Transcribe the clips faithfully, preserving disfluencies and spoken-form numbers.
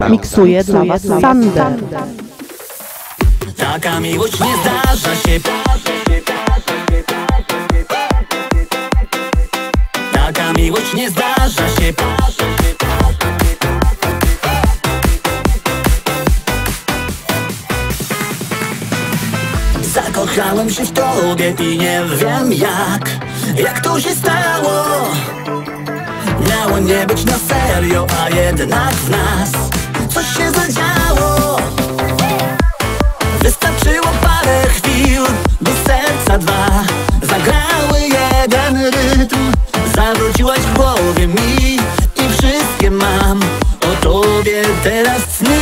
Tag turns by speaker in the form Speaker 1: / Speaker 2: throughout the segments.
Speaker 1: Miksuje dla was Sander.
Speaker 2: Taka miłość nie zdarza się. Taka miłość nie zdarza się. Zakochałem się w tobie i nie wiem jak. Jak to się stało? Miało nie być na serio, a jednak w nas coś się zadziało. Wystarczyło parę chwil, by serca dwa zagrały jeden rytm. Zawróciłaś w głowie mi i wszystkie mam o tobie teraz sny.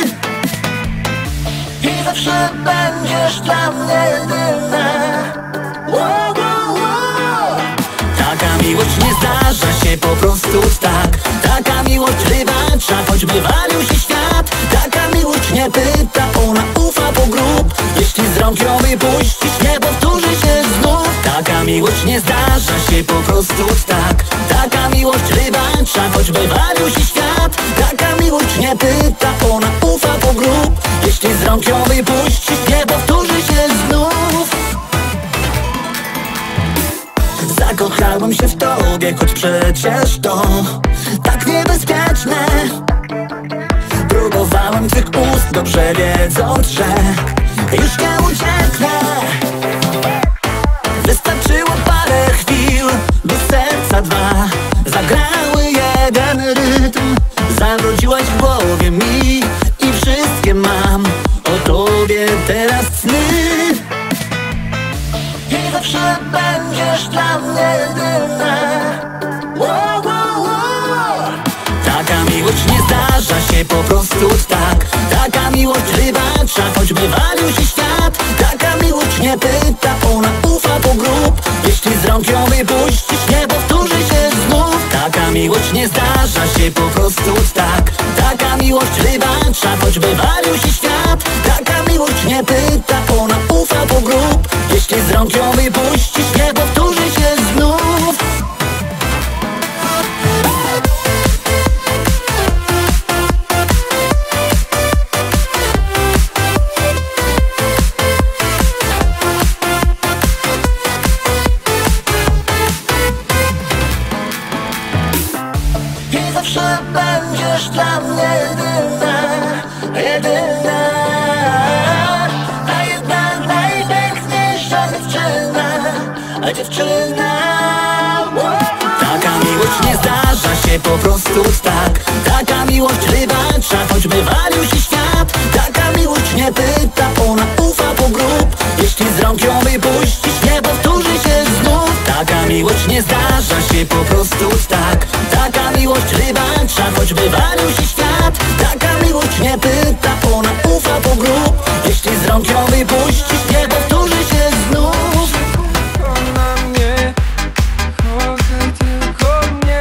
Speaker 2: I zawsze będziesz dla mnie jedyna. Wow, wow, wow. Taka miłość nie zdarza się po prostu tak. Taka miłość rybacza, choćby walił się świat. Taka miłość nie pyta, ona ufa po grób. Jeśli z rąk ją wypuścisz, nie powtórzy się znów. Taka miłość nie zdarza się po prostu tak. Taka miłość rybacza, choćby walił się świat. Taka miłość nie pyta, ona ufa po grób. Jeśli z rąk ją wypuścisz, nie powtórzy się znów. Zakochałem się w tobie, choć przecież to tak niebezpieczne. Próbowałem twych ust, dobrze wiedząc, że już nie ucieknę. Wystarczyło parę chwil, by serca dwa zagrały jeden rytm. Zawróciłaś w głowie mi i wszystkie mam o tobie teraz sny. I zawsze będziesz dla mnie jedyna. Wow, wow, wow. Taka miłość nie zdarza się po prostu tak. Taka miłość rybacza, choćby walił się świat. Taka miłość nie pyta, ona ufa po grób. Jeśli z rąk ją wypuścisz, nie powtórzy się znów. Taka miłość nie zdarza się po prostu tak. Taka miłość rybacza, choćby walił się świat. Taka miłość nie pyta, ona ufa po grób. Jeśli z rąk ją wypuścisz, nie powtórzy się znów. I zawsze będziesz dla mnie jedyna, jedyna. A jedna najpiękniejsza dziewczyna, a dziewczyna. Taka miłość nie zdarza się po prostu tak. Taka miłość rybacza, choćby walił się świat. Taka miłość nie pyta, ona ufa po grób. Jeśli z rąk ją wypuścisz, nie powtórzy się znów. Taka miłość nie zdarza się po prostu tak. Taka miłość rybacza, choćby walił się świat. Taka miłość nie pyta, ona ufa po grób. Jeśli z rąk ją wypuścisz, nie powtórzy się znów.
Speaker 3: Kocha mnie, kochaj tylko mnie.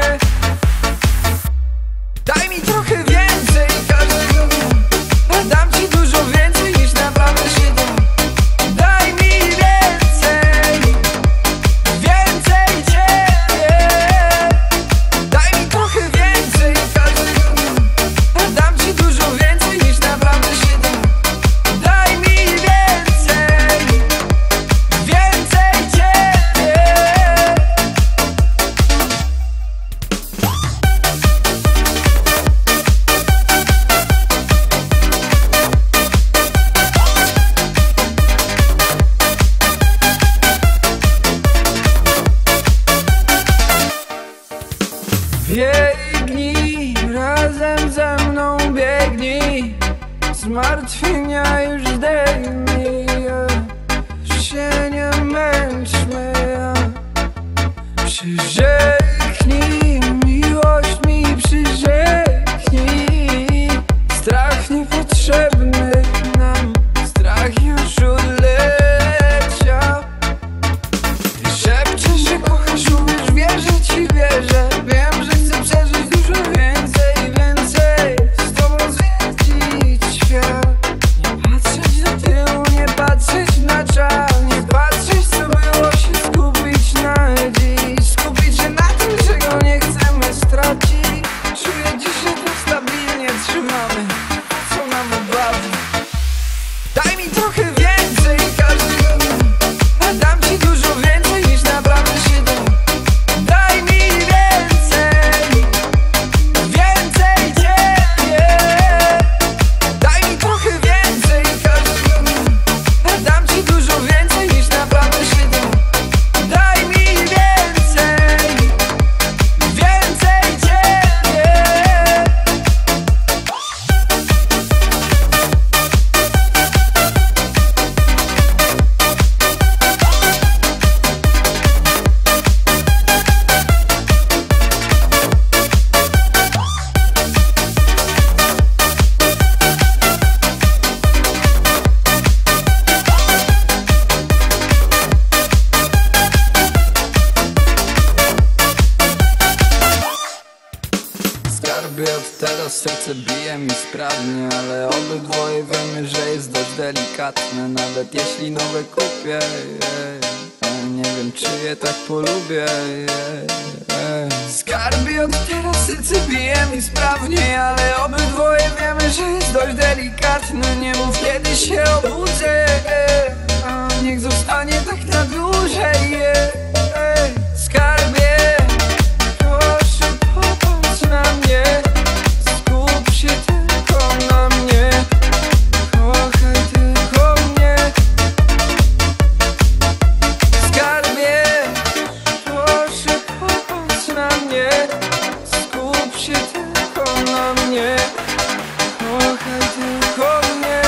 Speaker 3: Daj mi trochę więcej każdego dnia. Dam ci dużo więcej niż naprawdę się da. Daj mi więcej, więcej ciebie. Daj mi trochę więcej każdego dnia. Dam ci dużo więcej niż naprawdę się da. Daj mi więcej, więcej ciebie. Biegnij, razem ze mną biegnij. Zmartwienia już zdejmij. Już się nie męczmy. Przyrzeknij, miłość mi przyrzeknij. Strach niepotrzebny nam, strach już odleciał. Szepczesz, że kochasz, uwierz, wierzę ci, wierzę. Wiem, że chcę przeżyć dużo więcej, więcej. Z tobą zwiedzić świat. Nie patrzeć do tyłu, nie patrzeć na czas. Nie patrzeć, co było, się skupić na dziś. Skupić się na tym, czego nie chcę. Skarby, od teraz serce bije mi sprawnie, ale obydwoje wiemy, że jest dość delikatne. Nawet jeśli nowe kupię, yeah, nie wiem, czy je tak polubię, yeah. Skarby, od teraz serce bije mi sprawnie, ale obydwoje wiemy, że jest dość delikatne. Nie mów, kiedy się obudzę, yeah. Niech zostanie tak na dłużej, yeah. Skarbie, proszę popatrz na mnie, skup się tylko na mnie, kochaj tylko mnie. Skarbie, proszę popatrz na mnie, skup się tylko na mnie, kochaj tylko mnie.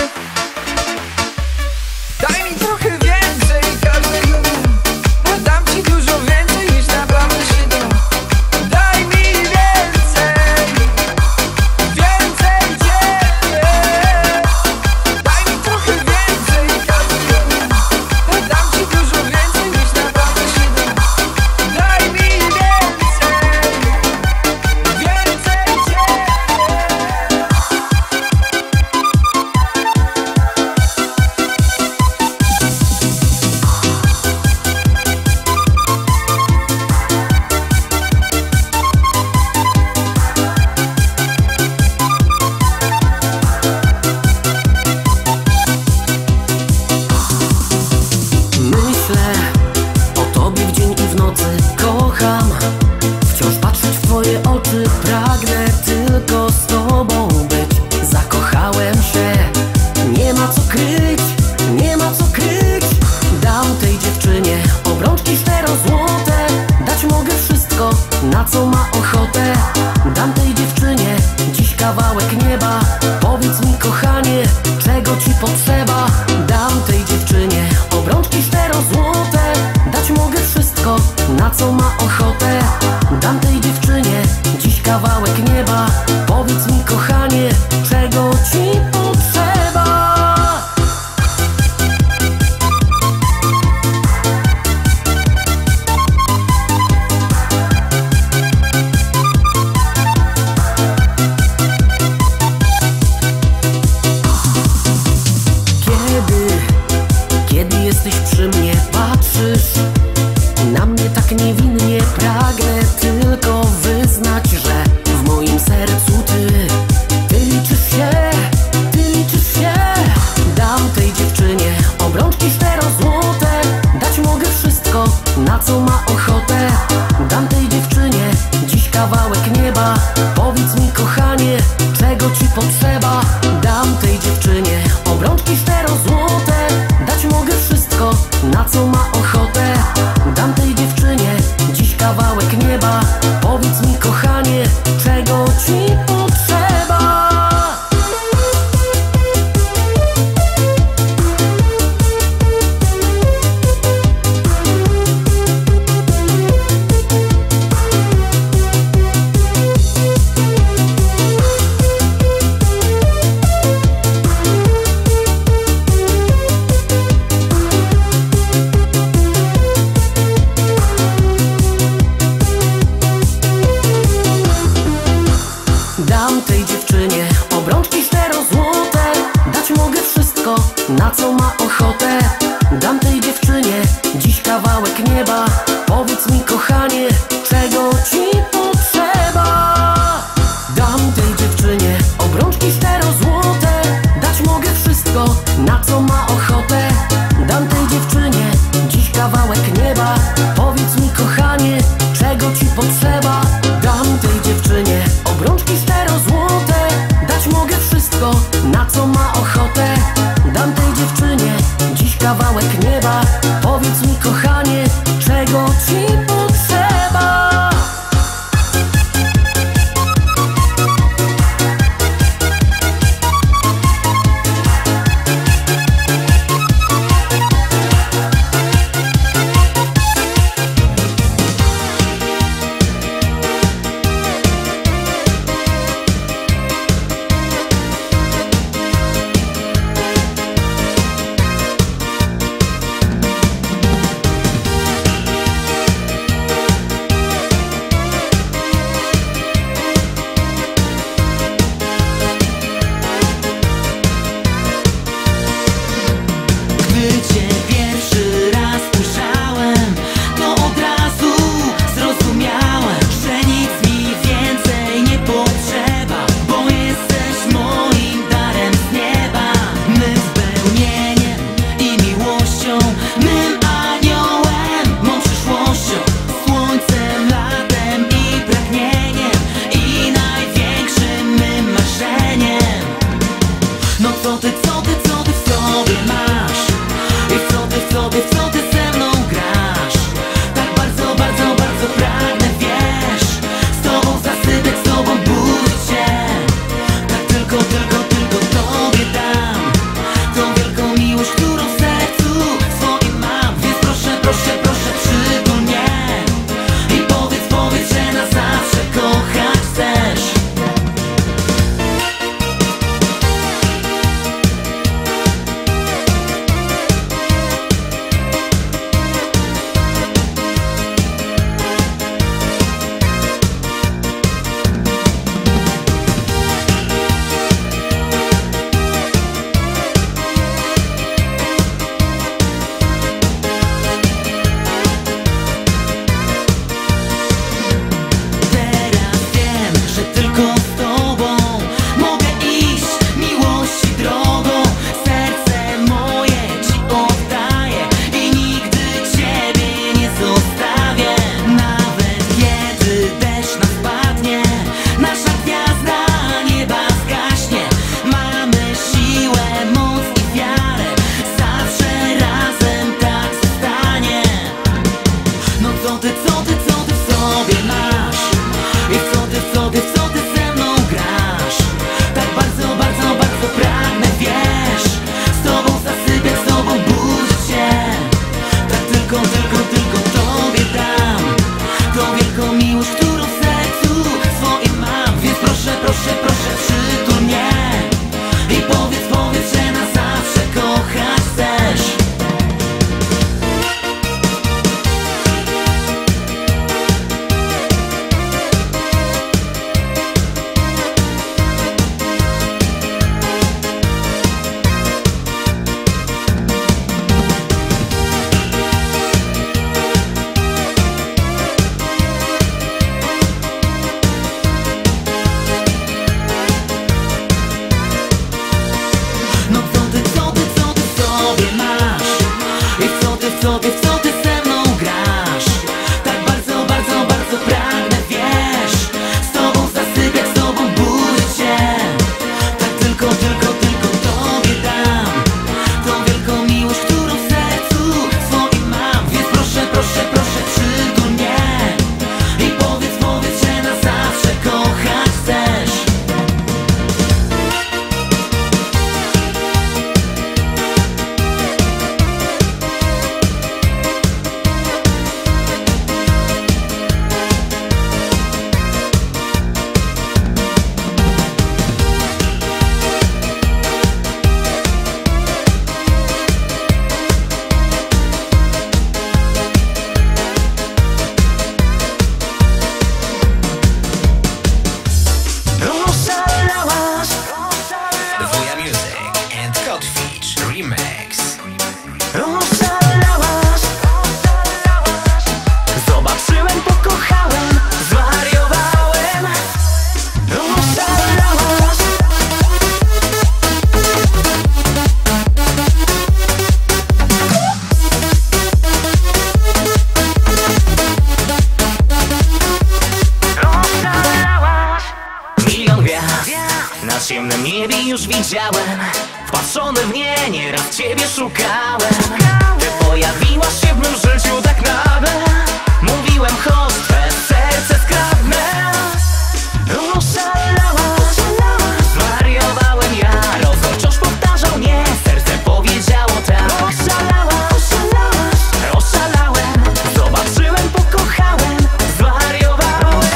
Speaker 3: Daj mi trochę więcej każdego dnia, a dam ci dużo więcej niż naprawdę się da. Daj mi więcej, więcej ciebie. Daj mi trochę więcej każdego dnia, a dam ci dużo więcej niż naprawdę się da. Daj mi więcej, więcej ciebie.
Speaker 4: Myślę o tobie w dzień i w nocy. Kocham wciąż patrzeć w twoje oczy. Pragnę tylko z tobą być. Zakochałem się, nie ma co kryć, nie ma co kryć. Dam tej dziewczynie obrączki czterozłote. Dać mogę wszystko, na co ma ochotę. Dam tej dziewczynie dziś kawałek nieba. Powiedz mi, kochanie, czego ci potrzeba. Dam tej dziewczynie obrączki czterozłote. Dać mogę wszystko, na co ma ochotę. Dam tej dziewczynie dziś kawałek nieba. Powiedz mi, kochanie, czego ci potrzeba. Kiedy, kiedy jesteś przy mnie, patrzysz na mnie tak niewinnie. Pragnę tylko wyznać, że w moim sercu ty, ty liczysz się, ty liczysz się. Dam tej dziewczynie obrączki czterozłote. Dać mogę wszystko, na co ma ochotę. Dam tej dziewczynie dziś kawałek nieba. Powiedz mi, kochanie, czego ci potrzeba. Dam tej dziewczynie obrączki czterozłote. Dać mogę wszystko, na co ma ochotę. Dam tej dziewczynie dziś kawałek nieba. Powiedz mi, kochanie, czego ci potrzeba. miłość, którą w sercu swoim mam. Więc proszę, proszę, proszę, przytul mnie i powiedz, powiedz, że na zawsze kochać chcesz. No co ty, co ty, co ty w sobie masz? I w co ty, w co ty, w co ty ze mną grasz? Tak bardzo, bardzo, bardzo pragnę, wiesz, z tobą zasypiać, z tobą budzić się. Tak tylko, tylko, tylko tobie dam tą wielką miłość, którą w sercu swoim mam. Więc proszę, proszę, proszę, przytul mnie i powiedz, powiedz, że na zawsze kochać chcesz. Oszalałaś,
Speaker 5: Wuja Music and Codfish Remix.
Speaker 4: oszalałaś. Zobaczyłem, pokochałem, zwariowałem. Oszalałaś. Oszalałaś. Milion gwiazd na ciemnym niebie już widziałem. Wpatrzony w nie, nieraz ciebie szukałem. Ty pojawiłaś się w mym życiu tak nagle. Mówiłem, chodź, twe serce skradnę. Oszalałaś, zwariowałem ja. Rozum wciąż powtarzał nie, serce powiedziało tak. Oszalałaś, oszalałem. Zobaczyłem, pokochałem, zwariowałem.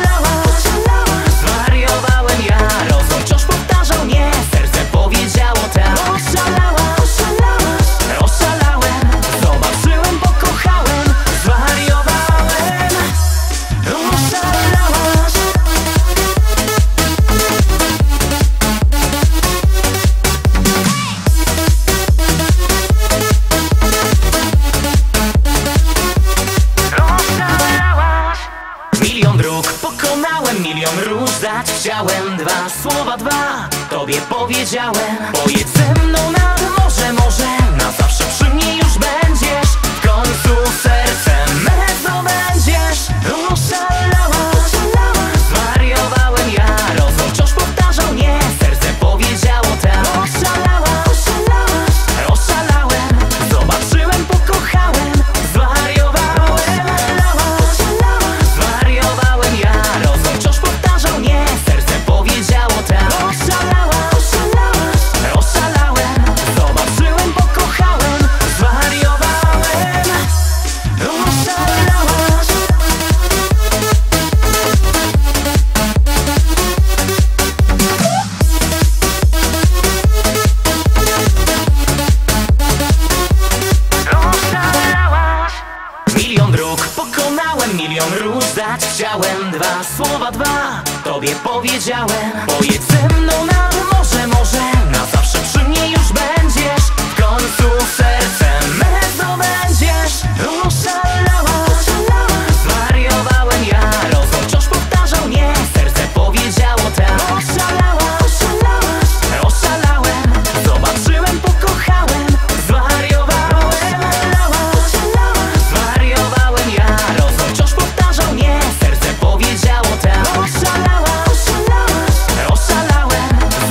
Speaker 4: Zwariowałem ja. Rozum wciąż powtarzał nie, serce powiedziało tak. Oszalałaś, oszalałem. Zobaczyłem, pokochałem, zwariowałem. Oszalałaś. Milion dróg pokonałem, milion róż dać chciałem. Dwa słowa, dwa tobie powiedziałem. Pojedź ze mną nad morze, może na zawsze przy mnie już będziesz. W końcu sercem me zdobędziesz. Oszalałaś, zwariowałem ja. Rozum wciąż powtarzał nie, serce powiedziało tak. Oszalałaś, oszalałem. Zobaczyłem, pokochałem, zwariowałem. Zwariowałem ja. Rozum wciąż powtarzał nie, serce powiedziało tak. Oszalałaś, oszalałem. Zobaczyłem, pokochałem, zwariowałem. Oszalałaś. Oszalałaś. Milion dróg pokonałem, milion róż dać chciałem. Dwa słowa, dwa tobie powiedziałem. Pojedź ze mną nad morze, może na zawsze przy mnie już będziesz. W końcu sercem me zdobędziesz. Oszalałaś, zwariowałem ja. Rozum wciąż powtarzał nie, serce powiedziało tak. Oszalałaś, oszalałem. Zobaczyłem, pokochałem, zwariowałem. Zwariowałem ja. Rozum wciąż powtarzał nie, serce powiedziało tak. Oszalałaś, oszalałem.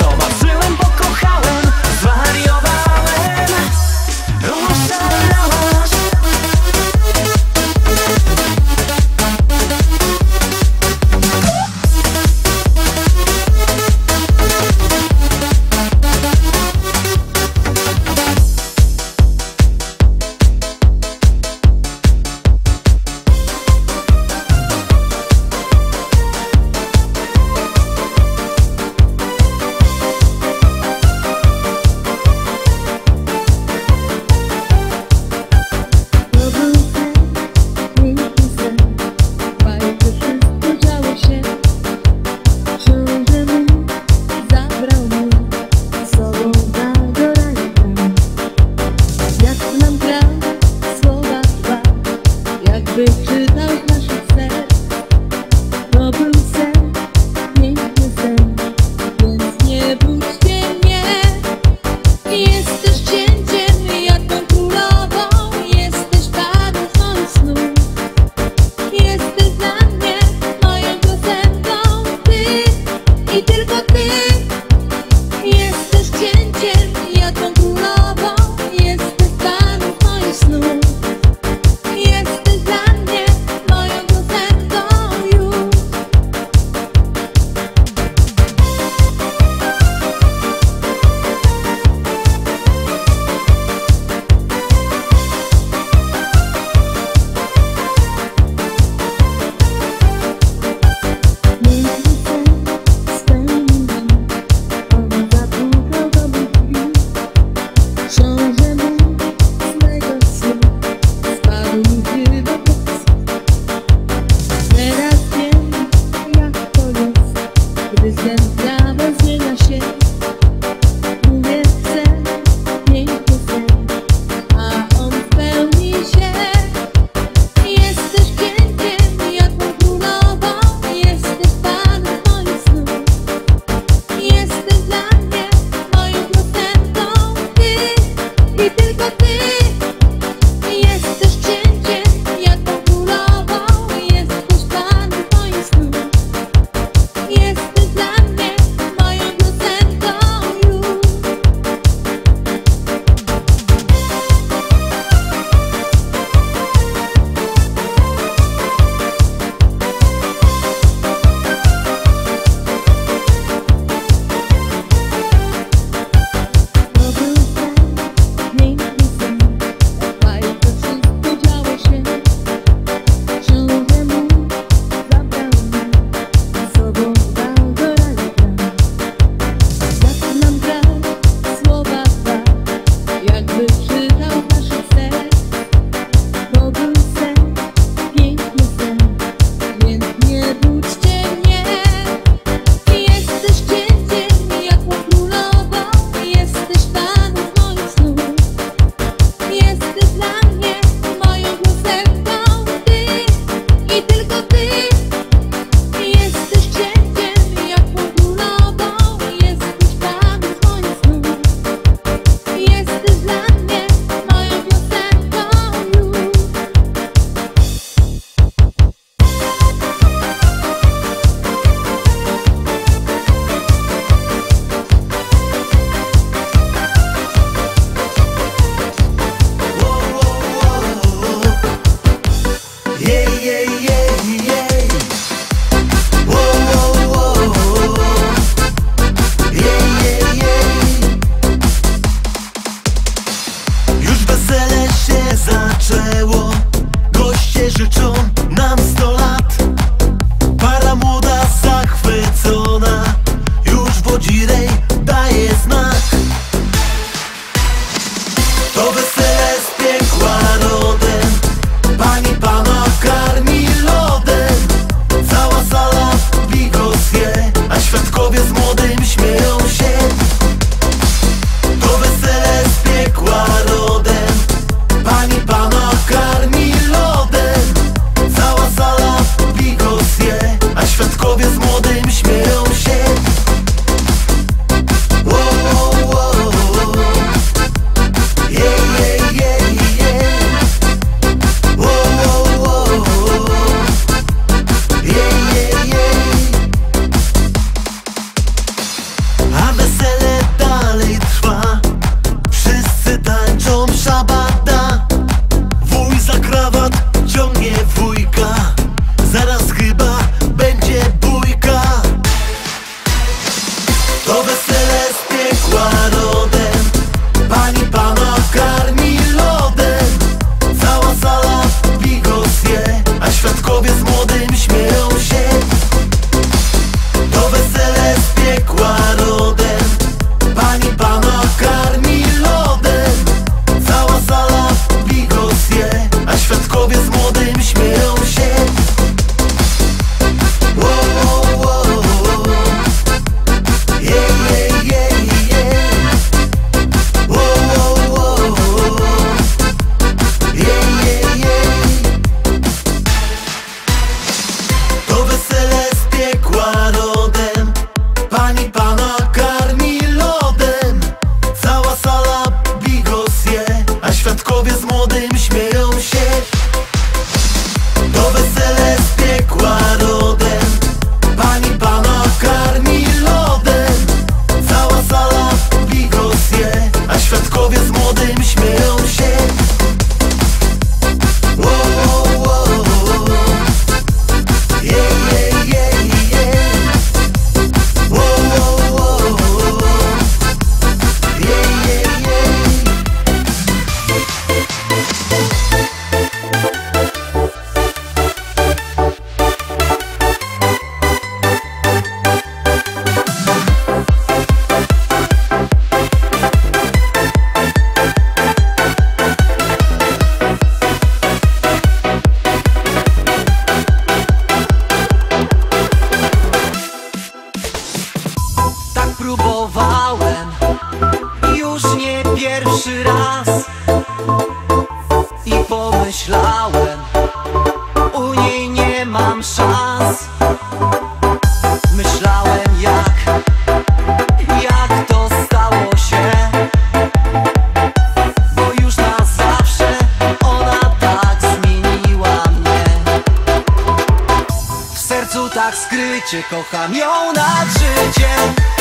Speaker 3: sercu tak skrycie kocham ją nad życie.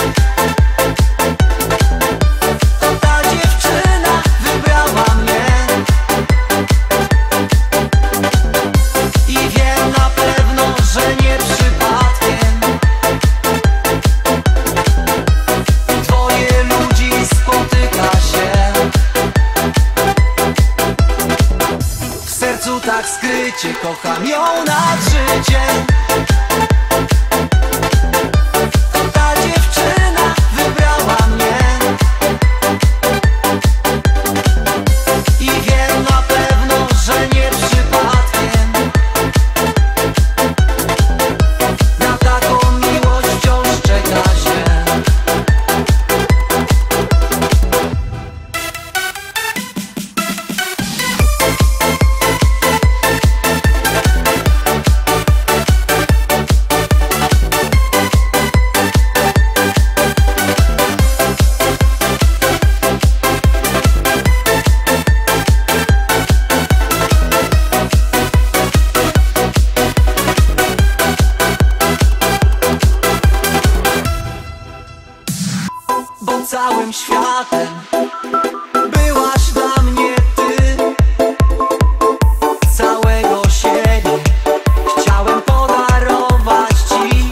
Speaker 3: To ta dziewczyna wybrała mnie i wiem na pewno, że nie przypadkiem. Dwoje ludzi spotyka się, w sercu tak skrycie kocham ją nad życie. To ta dziewczyna wybrała mnie i wiem na pewno, że nie przypadkiem. Na taką miłość wciąż czeka się. Bo całym światem byłaś dla mnie ty. Całego siebie chciałem podarować ci.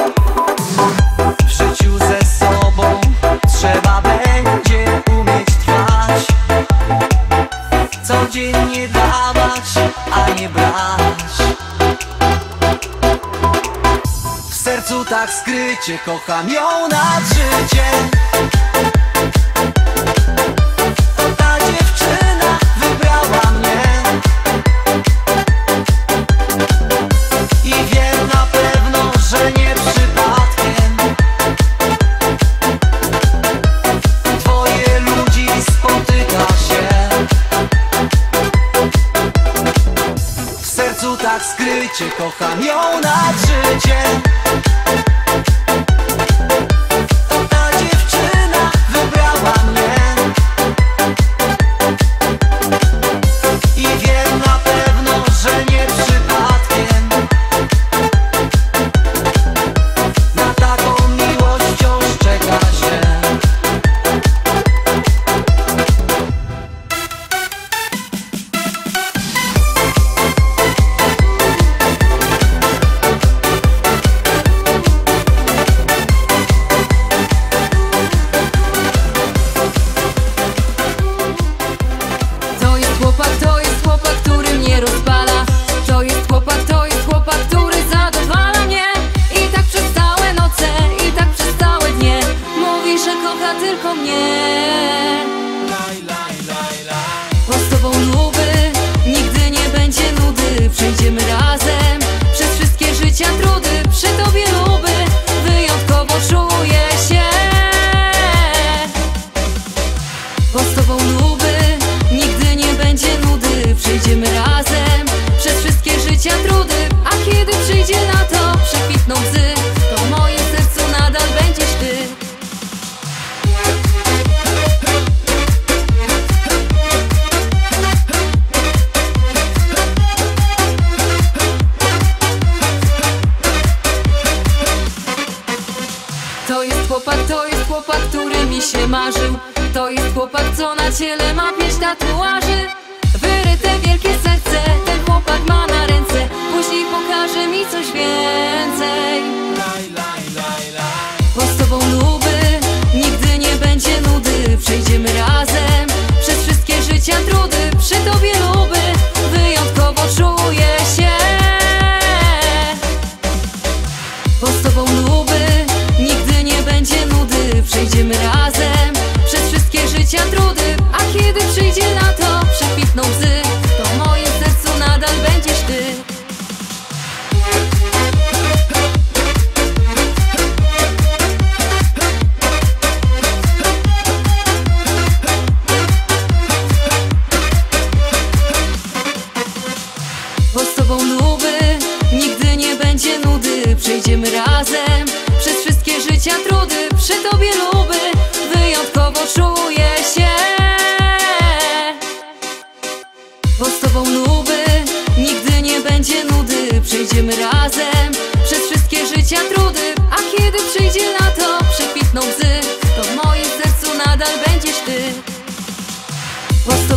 Speaker 3: W życiu ze sobą trzeba będzie umieć trwać, codziennie dawać, a nie brać. W sercu tak skrycie kocham ją nad życie. To ta dziewczyna wybrała mnie i wiem na pewno, że nie przypadkiem. Dwoje ludzi spotyka się, w sercu tak skrycie kocham ją nad życie. To ta dziewczyna wybrała mnie i wiem na pewno, że nie przypadkiem. Na taką miłość wciąż czeka się.
Speaker 6: To jest chłopak, to jest chłopak, który mnie rozpala. To jest chłopak, to jest chłopak, który zadowala mnie. I tak przez całe noce, i tak przez całe dnie mówi, że kocha tylko mnie. Bo z tobą luby, nigdy nie będzie nudy. Przejdziemy razem przez wszystkie życia trudy. Przy tobie luby, wyjątkowo czuję się. Bo z tobą luby, nigdy nie będzie nudy. Przejdziemy razem przez wszystkie życia trudy. A kiedy przyjdzie na to, przekwitną łzy, to w moim sercu nadal będziesz ty. To jest chłopak, to jest chłopak, który mi się marzył. To jest chłopak, co na ciele ma pięć tatuaży. Wyryte wielkie serce, ten chłopak ma na ręce. Później pokaże mi coś więcej. Bo z tobą luby, nigdy nie będzie nudy. Przejdziemy razem przez wszystkie życia trudy. Przy tobie luby, wyjątkowo czuję się. Bo z tobą luby, nigdy nie będzie nudy. Przejdziemy razem przez wszystkie życia trudy. A kiedy przyjdzie na to, przekwitną łzy, to w moim sercu nadal będziesz ty. Bo z tobą luby, nigdy nie będzie nudy. Przejdziemy razem przez wszystkie życia trudy. Przy tobie luby, wyjątkowo czuję się. Bo z tobą luby, nigdy nie będzie nudy. Przejdziemy razem przez wszystkie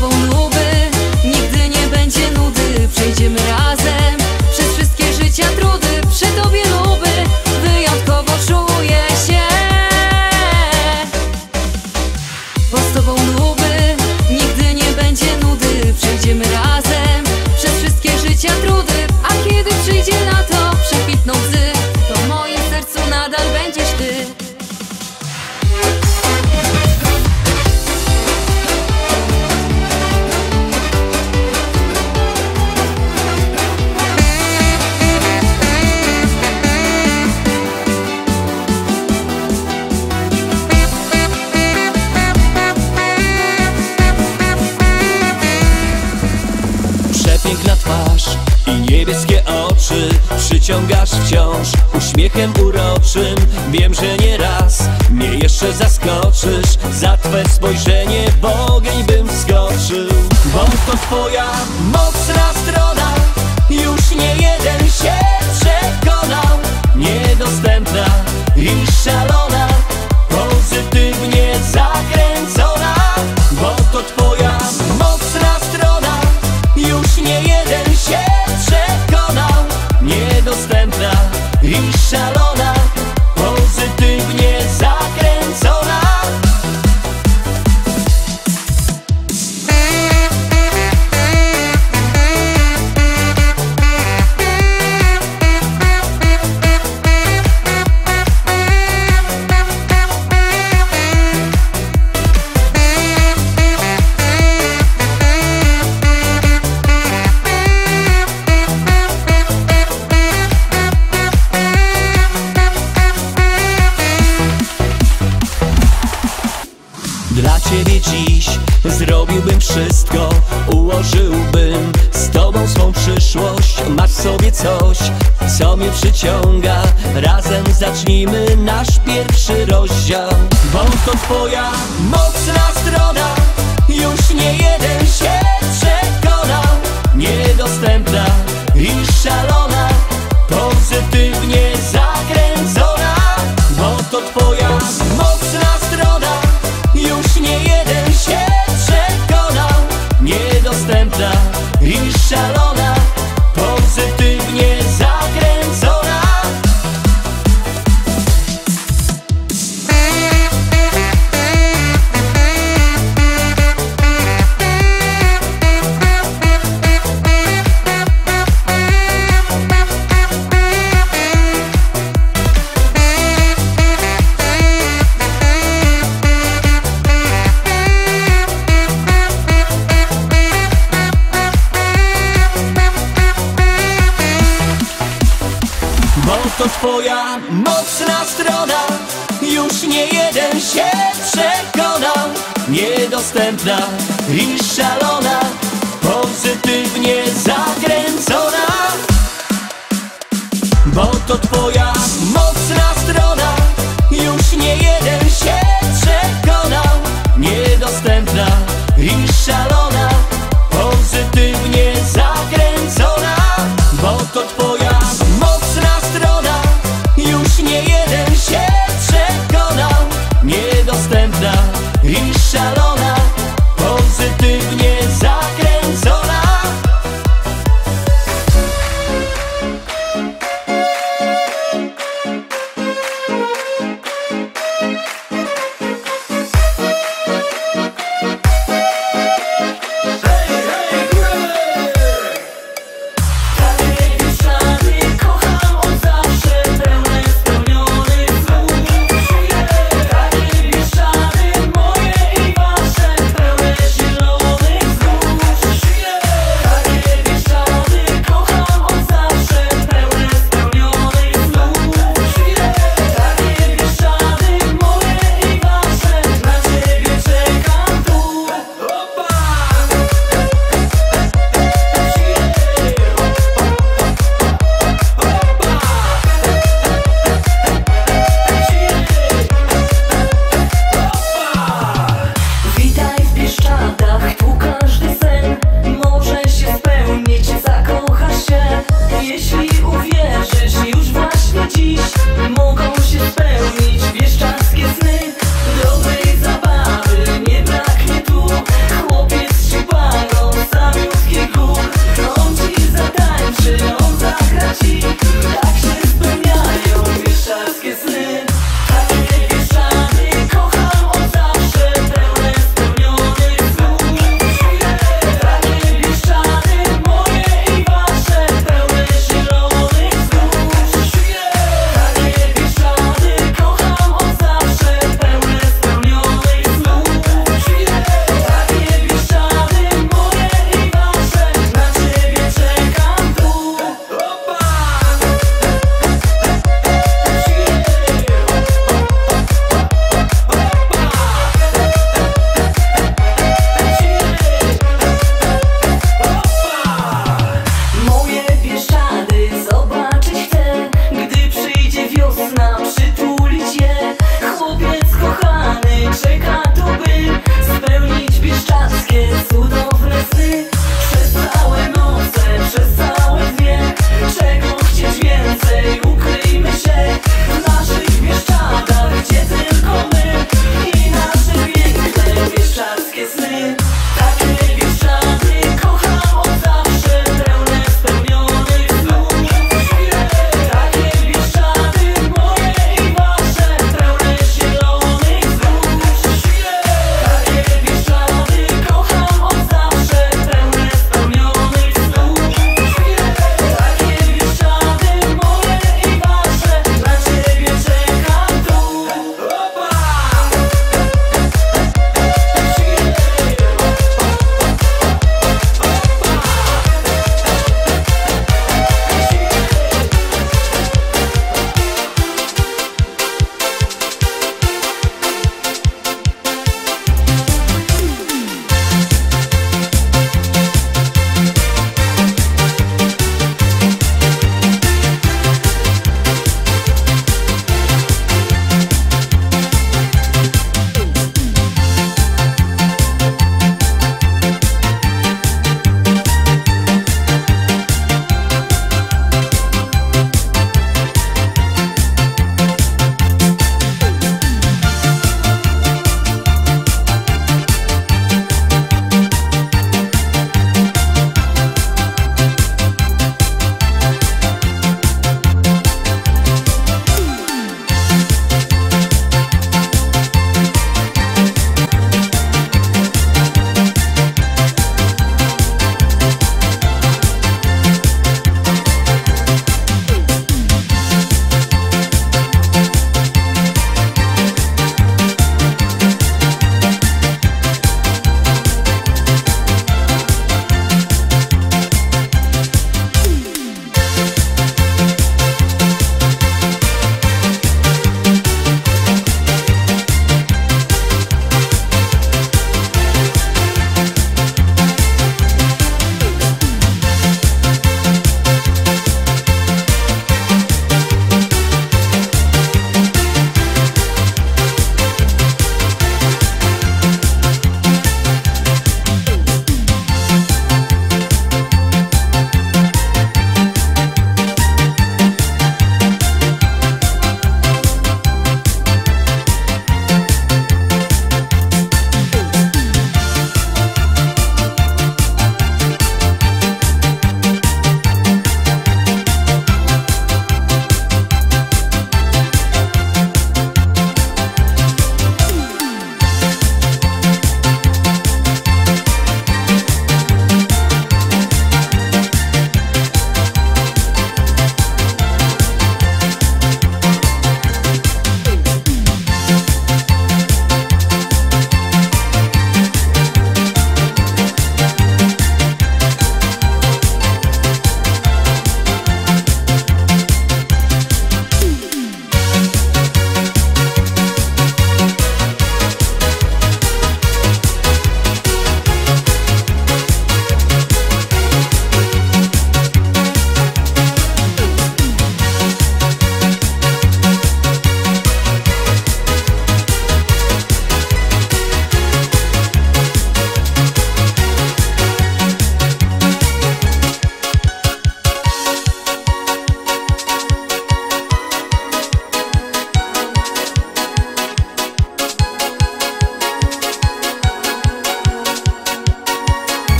Speaker 6: tobą luby, nigdy nie będzie nudy. Przejdziemy razem przez wszystkie życia trudy. Przy tobie luby, wyjątkowo czuję się. Bo z tobą luby, nigdy nie będzie nudy. Przejdziemy razem przez wszystkie życia trudy. A kiedy przyjdzie na to, przekwitną łzy, to w moim sercu nadal będziesz ty.
Speaker 7: Przepiękna twarz i niebieskie oczy przyciągasz wciąż uśmiechem uroczym. Wiem, że nie raz mnie jeszcze zaskoczysz. Za twe spojrzenie w ogień bym wskoczył. Bo to twoja mocna strona, już nie jeden się przekonał. Niedostępna i szalona, pozytywnie zakręcona. Bo to twoja mocna strona, już nie jeden się przekonał. Niedostępna i szalona, pozytywnie zakręcona. Dla ciebie dziś zrobiłbym wszystko, ułożyłbym z tobą swą przyszłość. Masz w sobie coś, co mnie przyciąga. Razem zacznijmy nasz pierwszy rozdział. Bo to twoja mocna strona, już nie jeden się przekonał. Niedostępna i szalona, pozytywnie zakręcona. Bo to twoja mocna strona, już nie jeden się przekonał. Niedostępna i szalona, pozytywnie zakręcona. Bo to twoja mocna strona, już nie jeden się przekonał. Niedostępna i szalona, pozytywnie zakręcona. Bo to twoja mocna strona, już nie jeden się przekonał. Niedostępna i szalona, pozytywnie zakręcona. Bo to twoja mocna strona, już nie jeden się przekonał. Niedostępna i szalona, pozytywnie zakręcona.
Speaker 8: Dobrej zabawy nie braknie tu. Chłopiec się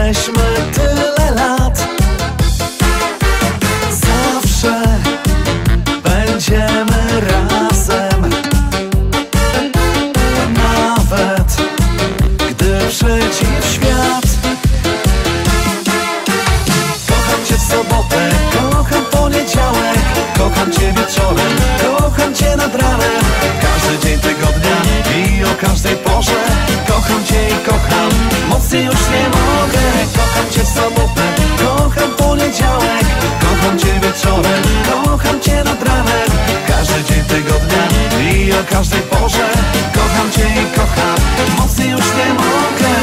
Speaker 8: jesteśmy tyle lat. Zawsze będziemy razem, nawet gdy przeciw świat. Kocham cię w sobotę, kocham poniedziałek, kocham cię wieczorem, kocham cię nad ranem. Każdy dzień tygodnia i o każdej porze kocham cię i kocham, mocniej już nie mogę. Kocham cię w sobotę, kocham poniedziałek, kocham cię wieczorem, kocham cię nad ranem. Każdy dzień tygodnia i o każdej porze kocham cię i kocham, mocniej już nie mogę.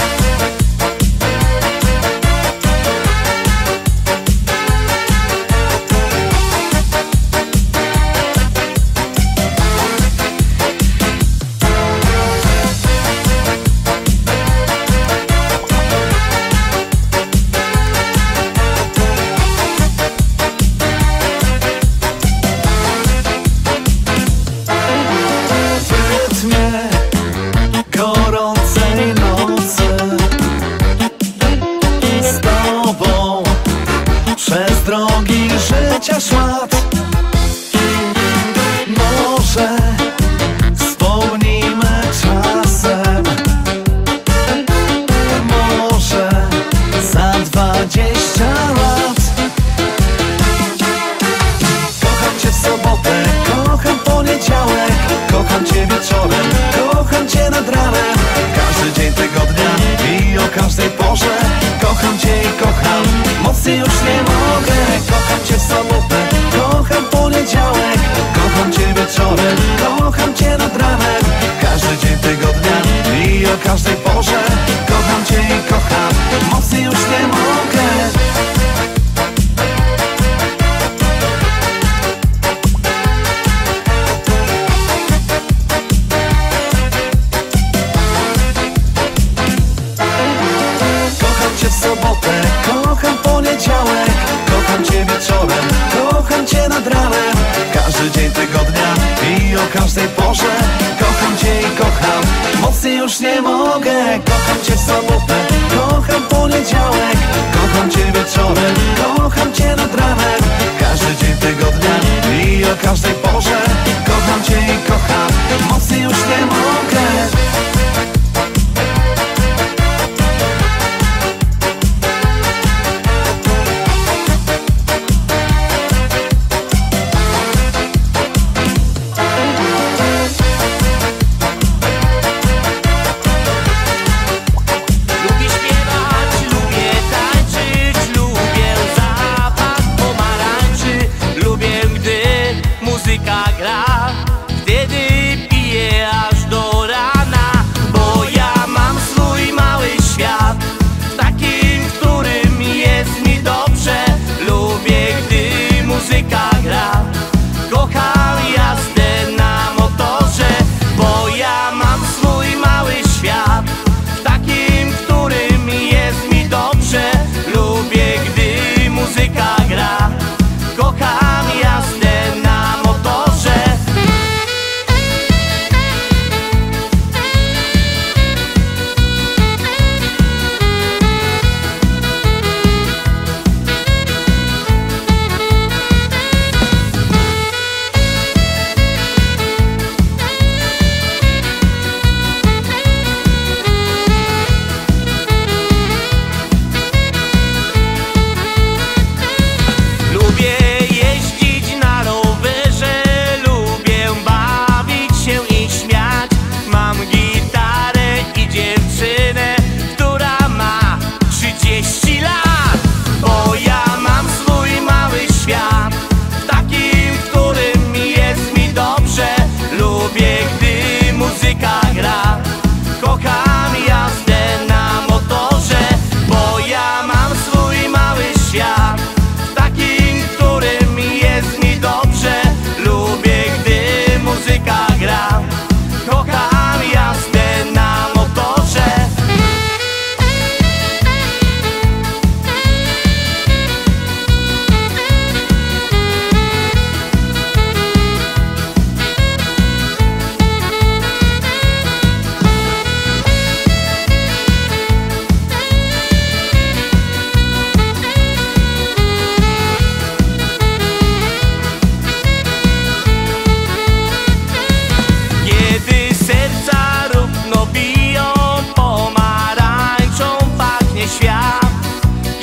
Speaker 8: Gorącej nocy z tobą przez drogi życia szmat. Może wspomnimy czasem, może za dwadzieścia lat. Kocham cię w sobotę, kocham poniedziałek, kocham cię wieczorem, kocham cię nad ranem. Każdy dzień tygodnia i o każdej porze kocham cię i kocham, mocniej już nie mogę. Kocham cię w sobotę, kocham poniedziałek, kocham cię wieczorem, kocham cię nad ranem. Każdy dzień tygodnia i o każdej porze kocham cię i kocham, mocniej już nie mogę. Kocham cię w sobotę, kocham poniedziałek, kocham cię wieczorem, kocham cię nad ranem. Każdy dzień tygodnia i o każdej porze kocham cię i kocham, mocniej już nie mogę. Kocham cię w sobotę, kocham poniedziałek, kocham cię wieczorem, kocham cię nad ranem. Każdy dzień tygodnia i o każdej porze kocham cię i kocham, mocniej już nie mogę.
Speaker 3: Lubisz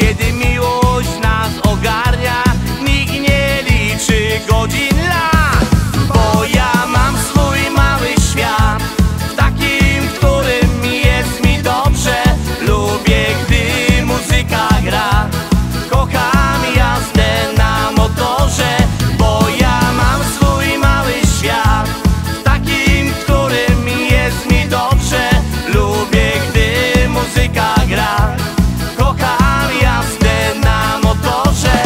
Speaker 7: kiedy miłość nas ogarnia, nikt nie liczy godzin, lat. Bo ja mam swój mały świat, w takim, w którym jest mi dobrze. Lubię, gdy muzyka gra, kocham jazdę na motorze. Bo ja mam swój mały świat, w takim, w którym jest mi dobrze. Lubię, gdy muzyka gra, kocham jazdę na motorze.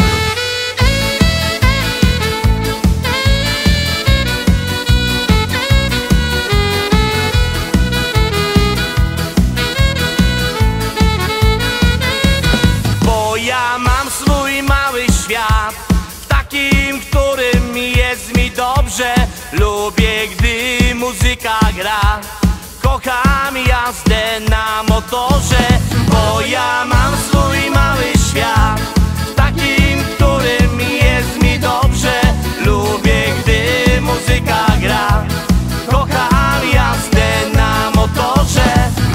Speaker 7: Bo ja mam swój mały świat, w takim, w którym jest mi dobrze. Lubię, gdy muzyka gra, kocham jazdę na motorze. Bo ja mam swój mały świat, w takim, w którym jest mi dobrze. Lubię, gdy muzyka gra, kocham jazdę na motorze.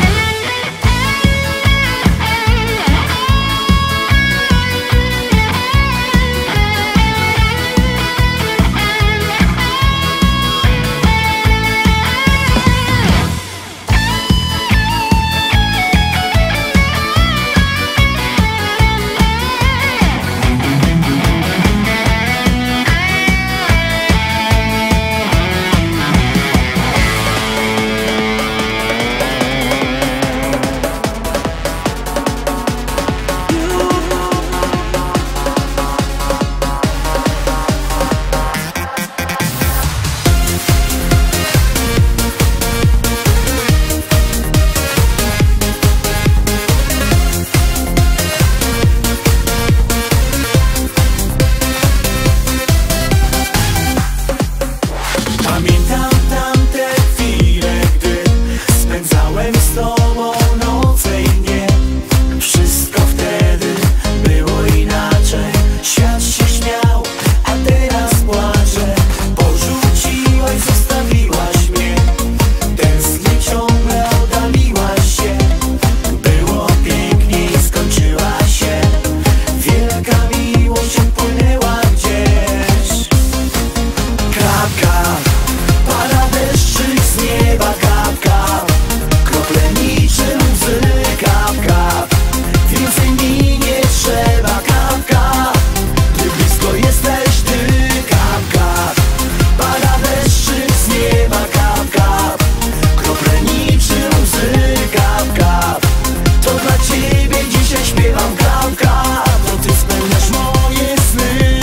Speaker 8: Pamiętam tamte chwile, gdy spędzałem z tobą noce i dnie. Wszystko wtedy było inaczej, świat się śmiał, a teraz płaczę. Porzuciłaś, zostawiłaś mnie, tęsknię ciągle, oddaliłaś się. Było pięknie i skończyła się, wielka miłość upłynęła gdzieś. Kropka, pada deszczyk z nieba, kap, kap, krople niczym łzy, kap, kap. Więcej mi nie trzeba, kap, kap, gdy blisko jesteś ty, kap, kap. Pada deszczyk z nieba, kap, kap, krople niczym łzy, kap, kap. To dla ciebie dzisiaj śpiewam, kap, kap, bo ty spełniasz moje sny.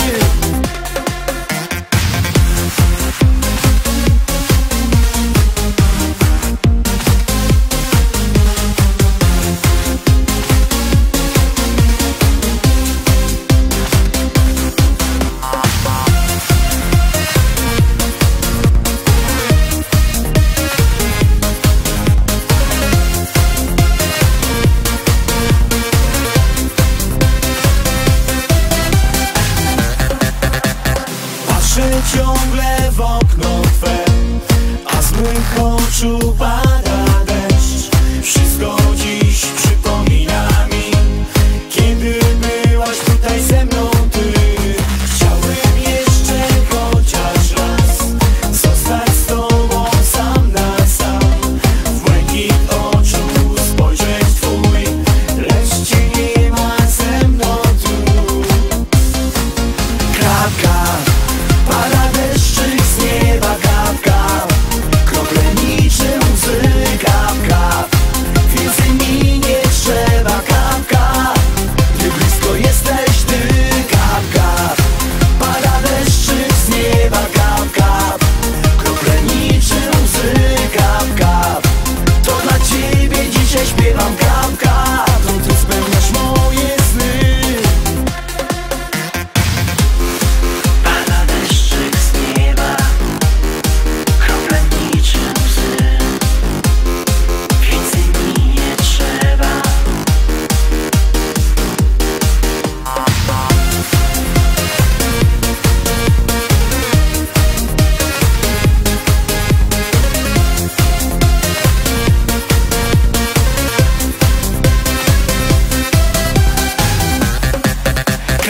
Speaker 8: Patrzę ciągle w okno twe, a z mych oczu pada deszcz. Wszystko dziś przypomina mi, kiedy byłaś tutaj ze mną ty. Chciałbym jeszcze chociaż raz zostać z tobą sam na sam. W błękit oczu spojrzeć twój, lecz cię nie ma ze mną tu. Kropka, pada deszczyk z nieba, kap, kap, krople niczym łzy,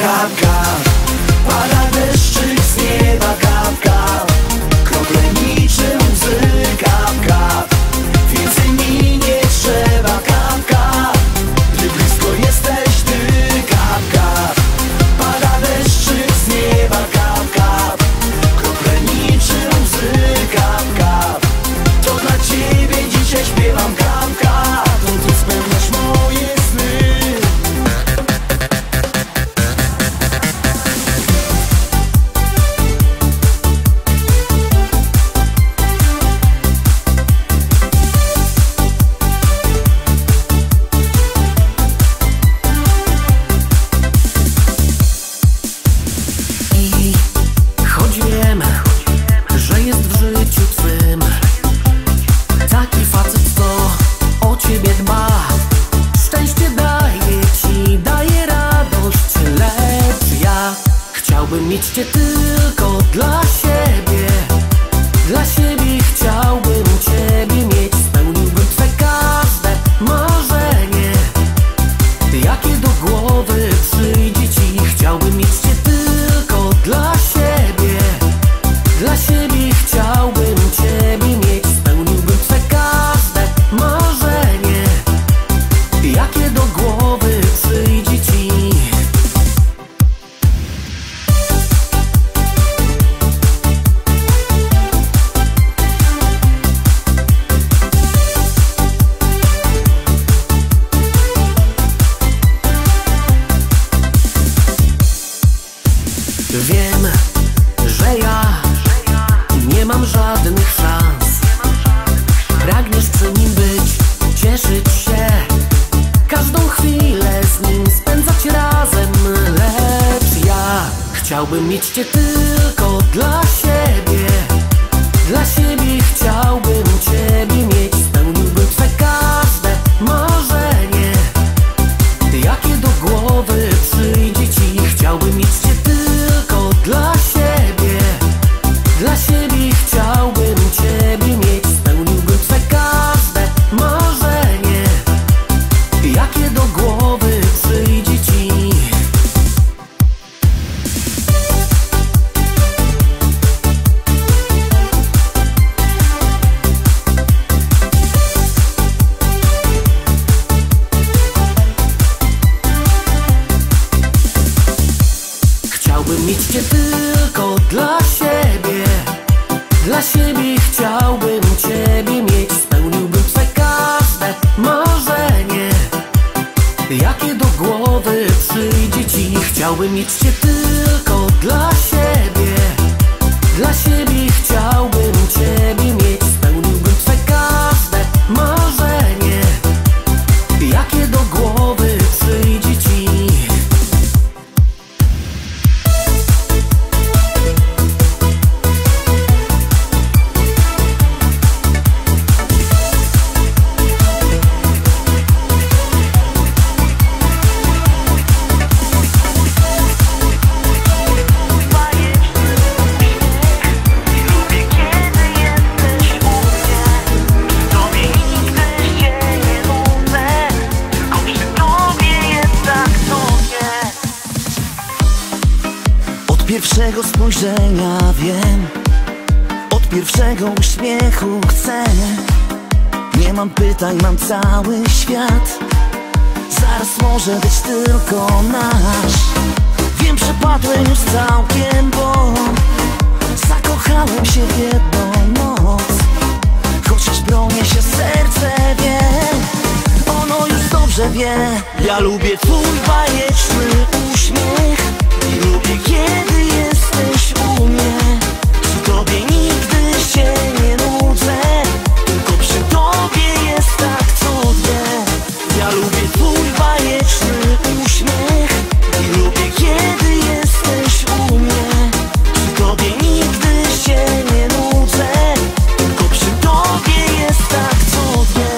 Speaker 8: Kap, kap, pada deszczyk z nieba. Kap, kap, krople niczym łzy. Kap, kap, więcej mi nie trzeba. Kap, kap, gdy blisko jesteś ty. Kap, kap, pada deszczyk z nieba. Kap, kap, krople niczym łzy. Kap, kap, to dla ciebie dzisiaj śpiewam. Kap, kap, to ty spełniasz moje sny.
Speaker 4: I choć wiem, że jest w życiu twym taki facet, co o ciebie dba, szczęście daje ci, daje radość, lecz ja chciałbym mieć cię tylko dla siebie. Dla siebie chciałbym ciebie mieć, spełniłbym twe każde marzenie, jakie do głowy przyjdzie ci. Chciałbym mieć cię tylko dla siebie. Dla siebie chciałbym ciebie mieć, spełniłbym twe każde marzenie, jakie do głowy przyjdzie ci. Wiem, że ja nie mam żadnych szans. Pragniesz przy nim być, cieszyć się, każdą chwilę z nim spędzać razem, lecz ja chciałbym mieć cię tylko dla siebie. Dla siebie chciałbym ciebie mieć, spełniłbym twe każde marzenie, jakie do głowy przyjdzie ci. Chciałbym mieć cię tylko dla siebie. Dla siebie chciałbym ciebie mieć, spełniłbym twe każde marzenie, jakie do głowy przyjdzie ci. Chciałbym mieć cię tylko dla siebie. Dla siebie chciałbym ciebie mieć, spełniłbym twe każde marzenie, jakie do głowy przyjdzie ci. Chciałbym mieć cię tylko dla siebie. Dla siebie chciałbym ciebie mieć, spełniłbym twe każde marzenie, jakie do głowy przyjdzie ci.
Speaker 8: Od pierwszego spojrzenia wiem, od pierwszego uśmiechu chcę. Nie mam pytań, mam cały świat. Zaraz może być tylko nasz. Wiem, przepadłem już całkiem, bo zakochałem się w jedną noc. Chociaż bronię się, serce wie, ono już dobrze wie. Ja lubię twój bajeczny uśmiech i lubię, kiedy jesteś u mnie. Przy tobie nigdy się nie nudzę, tylko przy tobie jest tak cudnie. Ja lubię twój bajeczny uśmiech i lubię, kiedy jesteś u mnie. Przy tobie nigdy się nie nudzę, tylko przy tobie jest tak cudnie.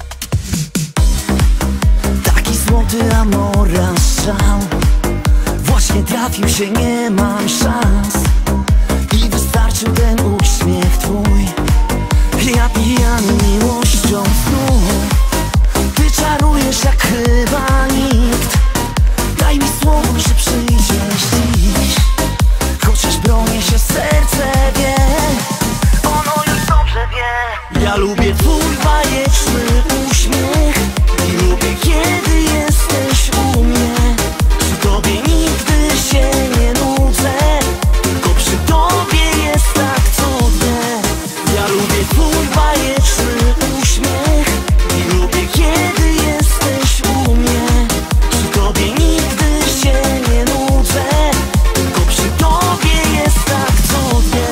Speaker 8: Taki złoty amora strzał w nie trafił się, nie mam szans. I wystarczył ten uśmiech twój. Ja pijany miłością znów. Ty czarujesz jak chyba nikt. Daj mi słowo, że przyjdziesz dziś. Chociaż bronię się, serce wie, ono już dobrze wie. Ja lubię twój bajeczny uśmiech i lubię, kiedy jesteś u mnie. Przy tobie nigdy się nie nudzę, tylko przy tobie jest tak cudnie. Ja lubię twój bajeczny uśmiech i lubię, kiedy jesteś u mnie. Przy tobie nigdy się nie nudzę, tylko przy tobie jest tak cudnie.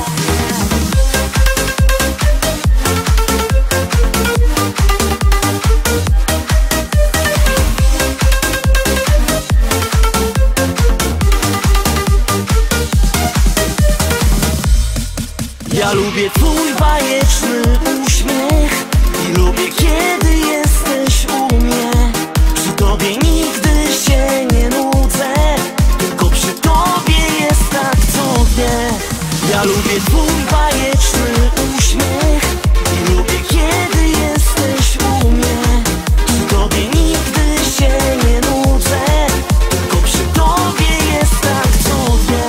Speaker 8: Ja lubię twój bajeczny uśmiech i lubię, kiedy jesteś u mnie. Przy tobie nigdy się nie nudzę, tylko przy tobie jest tak cudnie. Ja lubię twój bajeczny uśmiech i lubię, kiedy jesteś u mnie. Przy tobie nigdy się nie nudzę, tylko przy tobie jest tak cudnie.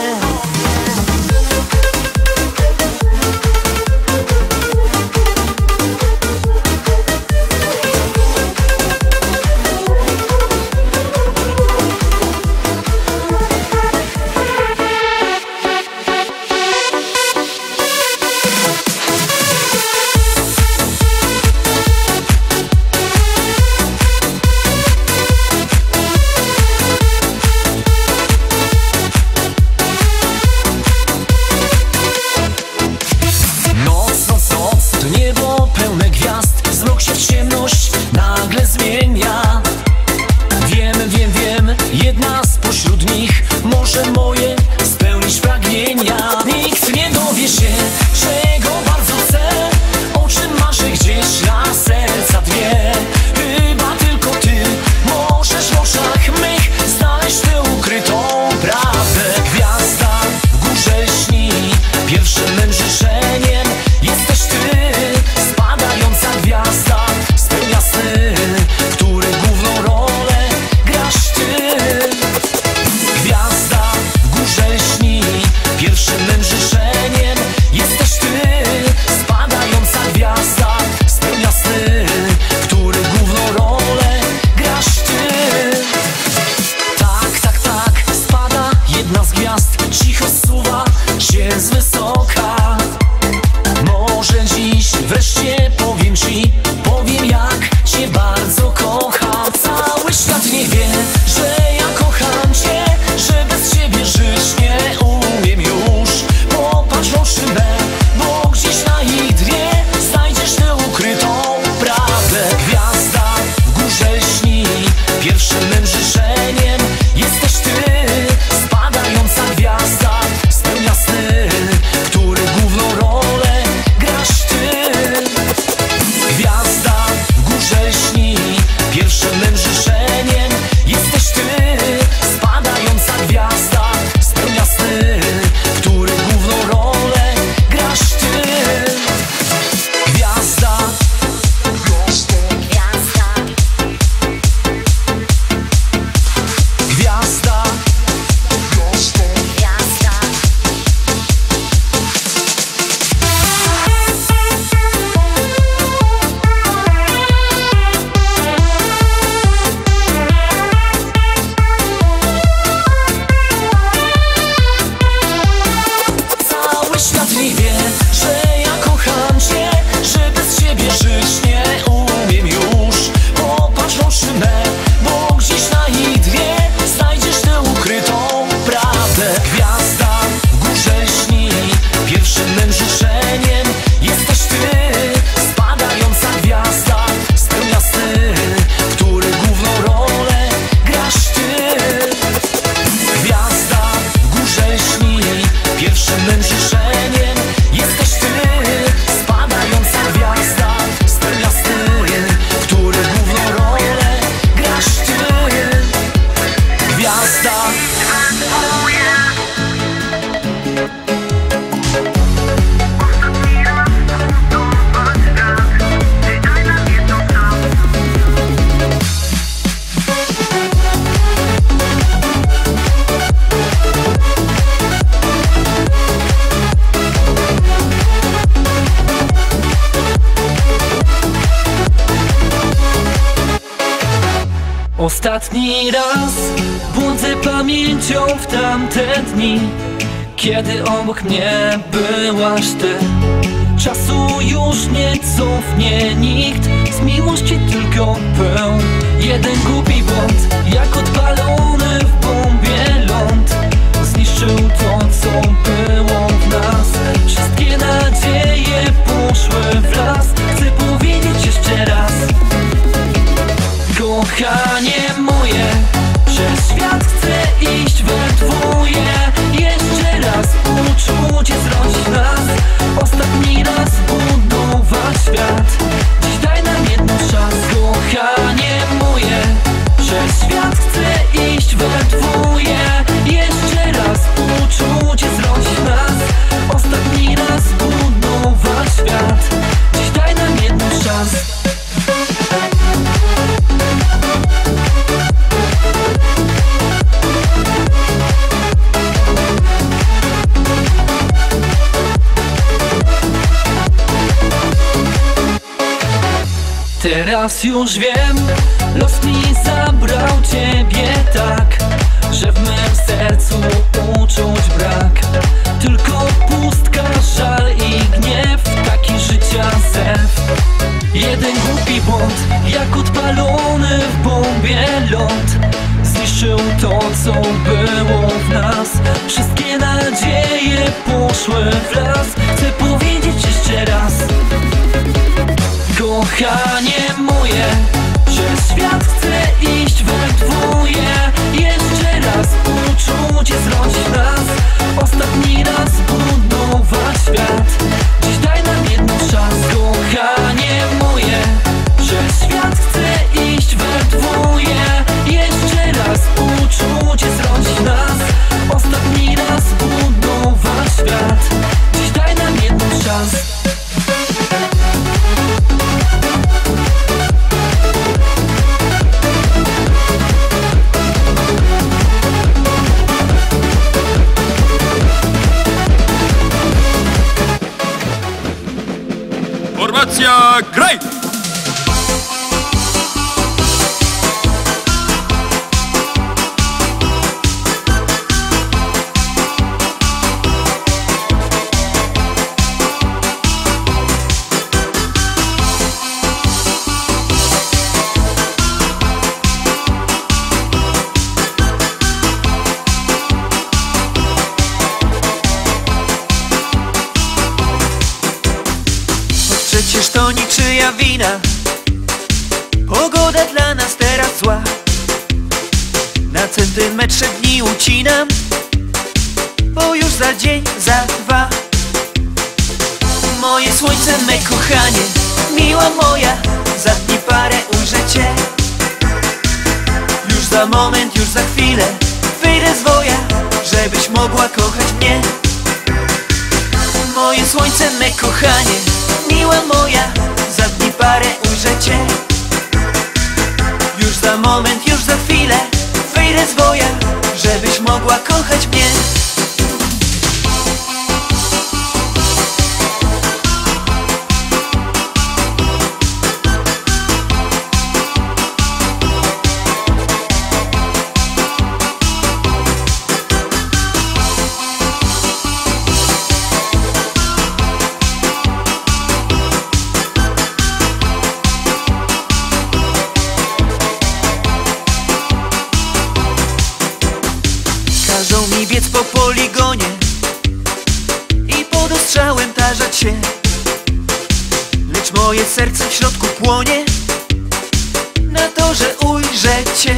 Speaker 9: Ostatni raz błądzę pamięcią w tamte dni, kiedy obok mnie byłaś ty. Czasu już nie cofnie nikt, z miłości tylko pył. Jeden głupi błąd, jak odpalony w bombie ląd, zniszczył to, co było w nas. Wszystkie nadzieje poszły w las. Chcę powiedzieć jeszcze raz: kochanie moje, przez świat chcę iść we dwoje. Jeszcze raz uczucie zrodzić nas, ostatni raz budować świat. Dziś daj nam jedną szansę, kochanie moje, przez świat chcę iść we dwoje. Jeszcze raz uczucie zrodzić nas, ostatni raz budować świat. Dziś daj nam jedną szansę. Teraz już wiem, los mi zabrał ciebie tak, że w mym sercu uczuć brak. Tylko pustka, żal i gniew, taki życia zew. Jeden głupi błąd, jak odpalony w bombie ląd, zniszczył to, co było w nas. Wszystkie nadzieje poszły w las. Chcę powiedzieć jeszcze raz: kochanie moje, przez świat chcę iść we dwoje. Jeszcze raz uczucie zrodzić nas, ostatni raz budować świat. Dziś daj nam jedną szansę, kochanie moje, przez świat chcę iść we dwoje. Jeszcze raz uczucie zrodzić nas, ostatni raz budować świat. Dziś daj nam jedną szansę.
Speaker 10: Formacja graj!
Speaker 11: Przecież to niczyja wina, pogoda dla nas teraz zła. Na centymetrze dni ucinam, bo już za dzień, za dwa. Moje słońce, me kochanie, miła moja, za dni parę ujrzę cię. Już za moment, już za chwilę wyjdę z woja, żebyś mogła kochać mnie. Moje słońce, me kochanie, miła moja, za dni parę ujrzę cię. Już za moment, już za chwilę wyjdę z woja, żebyś mogła kochać mnie. Każą mi biec po poligonie i pod ostrzałem tarzać się, lecz moje serce w środku płonie na to, że ujrzę cię.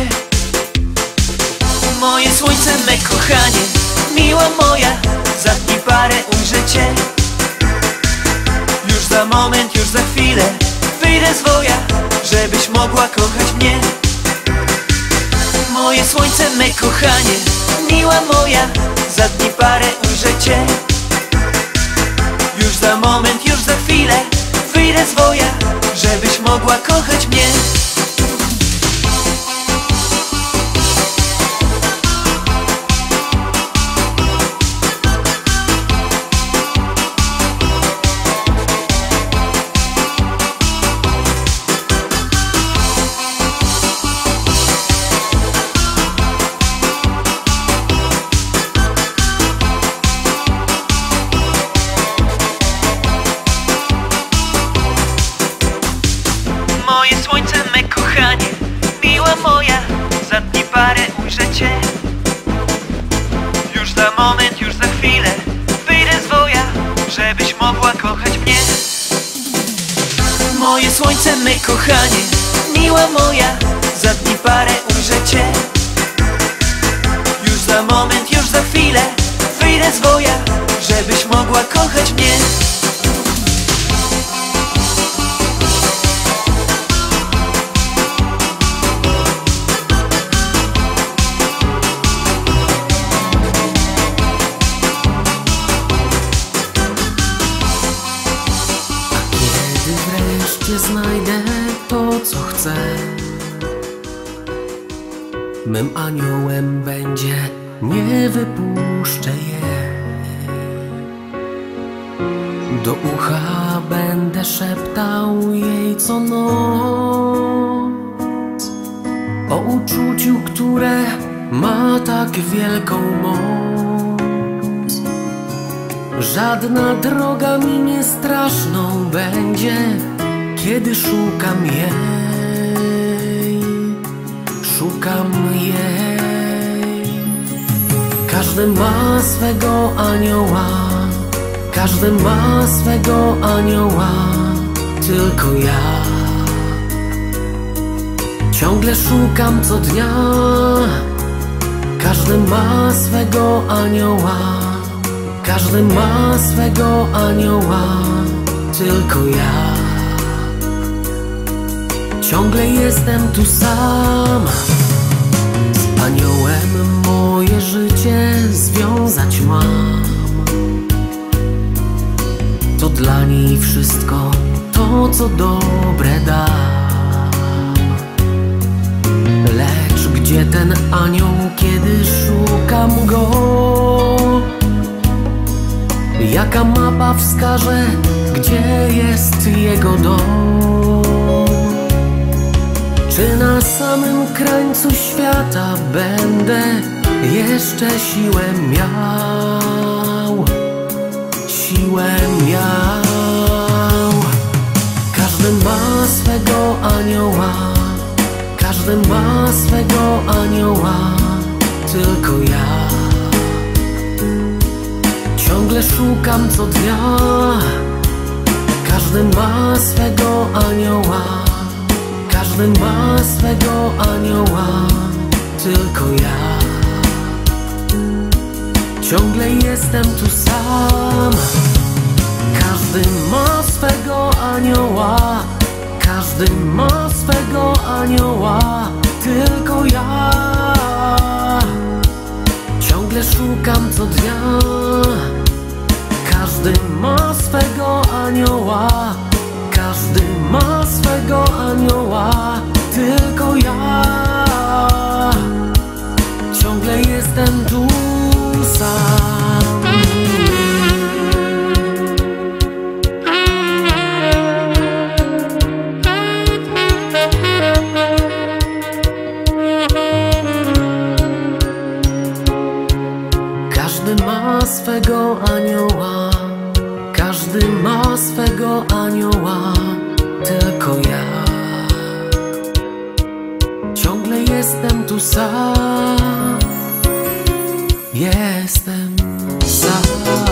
Speaker 11: Moje słońce, me kochanie, miła moja, za dni parę ujrzę cię. Już za moment, już za chwilę wyjdę z woja, żebyś mogła kochać mnie. Moje słońce, me kochanie, miła moja, za dni parę ujrzę cię. Już za moment, już za chwilę wyjdę z woja, żebyś mogła kochać mnie. moment, już za chwilę wyjdę z woja, żebyś mogła kochać mnie. Moje słońce, me kochanie, miła moja, za dni parę ujrzę cię. Już za moment, już za chwilę wyjdę z woja, żebyś mogła kochać mnie.
Speaker 4: Znajdę to, co chcę. Mym aniołem będzie, nie wypuszczę jej. Do ucha będę szeptał jej co noc o uczuciu, które ma tak wielką moc. Żadna droga mi nie straszną będzie, kiedy szukam jej, szukam jej. Każdy ma swego anioła, każdy ma swego anioła, tylko ja ciągle szukam co dnia. Każdy ma swego anioła, każdy ma swego anioła, tylko ja ciągle jestem tu sam. Z aniołem moje życie związać mam. To dla niej wszystko to, co dobre da. Lecz gdzie ten anioł, kiedy szukam go? Jaka mapa wskaże, gdzie jest jego dom? Czy na samym krańcu świata będę jeszcze siłę miał? Siłę miał. Każdy ma swego anioła, każdy ma swego anioła, tylko ja ciągle szukam co dnia. Każdy ma swego anioła, każdy ma swego anioła, tylko ja ciągle jestem tu sam. Każdy ma swego anioła, każdy ma swego anioła, tylko ja ciągle szukam co dnia. Każdy ma swego anioła, każdy ma swego anioła, tylko ja ciągle jestem tu sam. Każdy ma swego anioła, każdy ma swego anioła, tylko ja ciągle jestem tu sam. Jestem sam.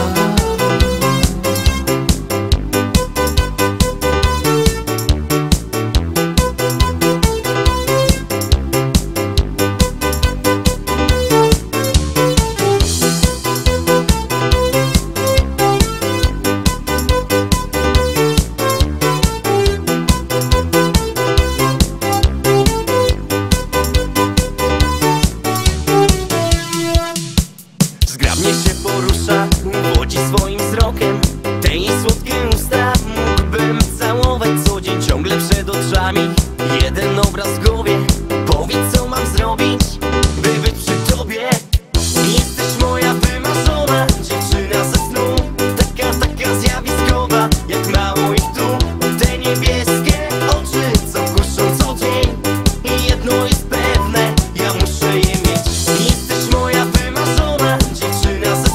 Speaker 7: Jeden obraz w głowie, powiedz co mam zrobić, by być przy tobie. Jesteś moja wymarzona dziewczyna ze snu, taka, taka zjawiskowa, jak mało ich tu. Te niebieskie oczy, co kuszą co dzień, i jedno jest pewne, ja muszę je mieć. Jesteś moja wymarzona dziewczyna ze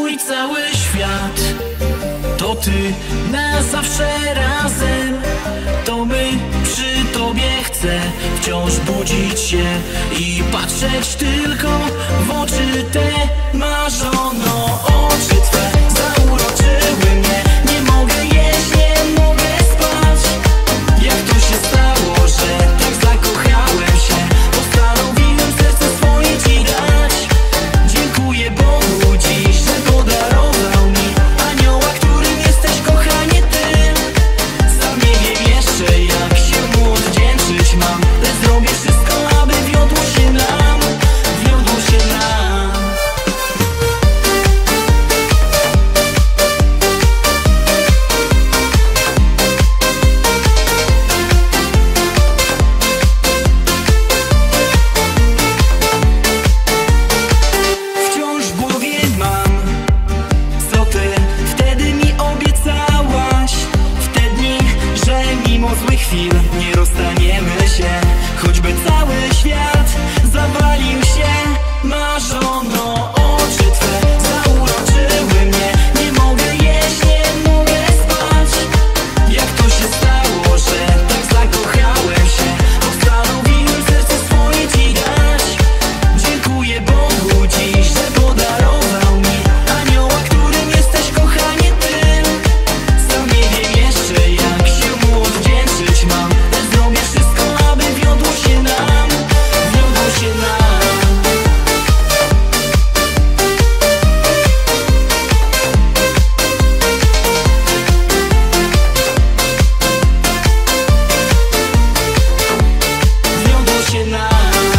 Speaker 9: mój cały świat. To ty na zawsze razem, to my przy tobie chcę wciąż budzić się i patrzeć tylko w oczy te. Marzono, oczy twe zauroczyły mnie. Nie mogę jeść, nie mogę spać. Jak to się stało, że tak zakochałem się? Postanowiłem serce swoje ci dać. Dziękuję Bogu dziś, że podarował mi anioła, którym jesteś, kochanie, ty. Sam nie wiem jeszcze, jak się mu odwdzięczyć mam, lecz zrobię wszystko, aby wiodło się nam, wiodło się nam. Wciąż w głowie mam, co ty wtedy mi obiecałaś. W te dni, że mimo złych chwil nie rozstaniemy się, choćby cały świat zawalił się. Marzono, oczy twe zauroczyły mnie. Nie mogę jeść, nie mogę spać. Jak to się stało, że tak zakochałem się? Postanowiłem serce swoje ci dać. Dziękuję Bogu dziś, że podarował mi anioła, którym jesteś, kochanie, ty. Sam nie wiem jeszcze, jak się mu odwdzięczyć mam, lecz zrobię wszystko, aby wiodło się nam, wiodło się nam. Wiodło się nam.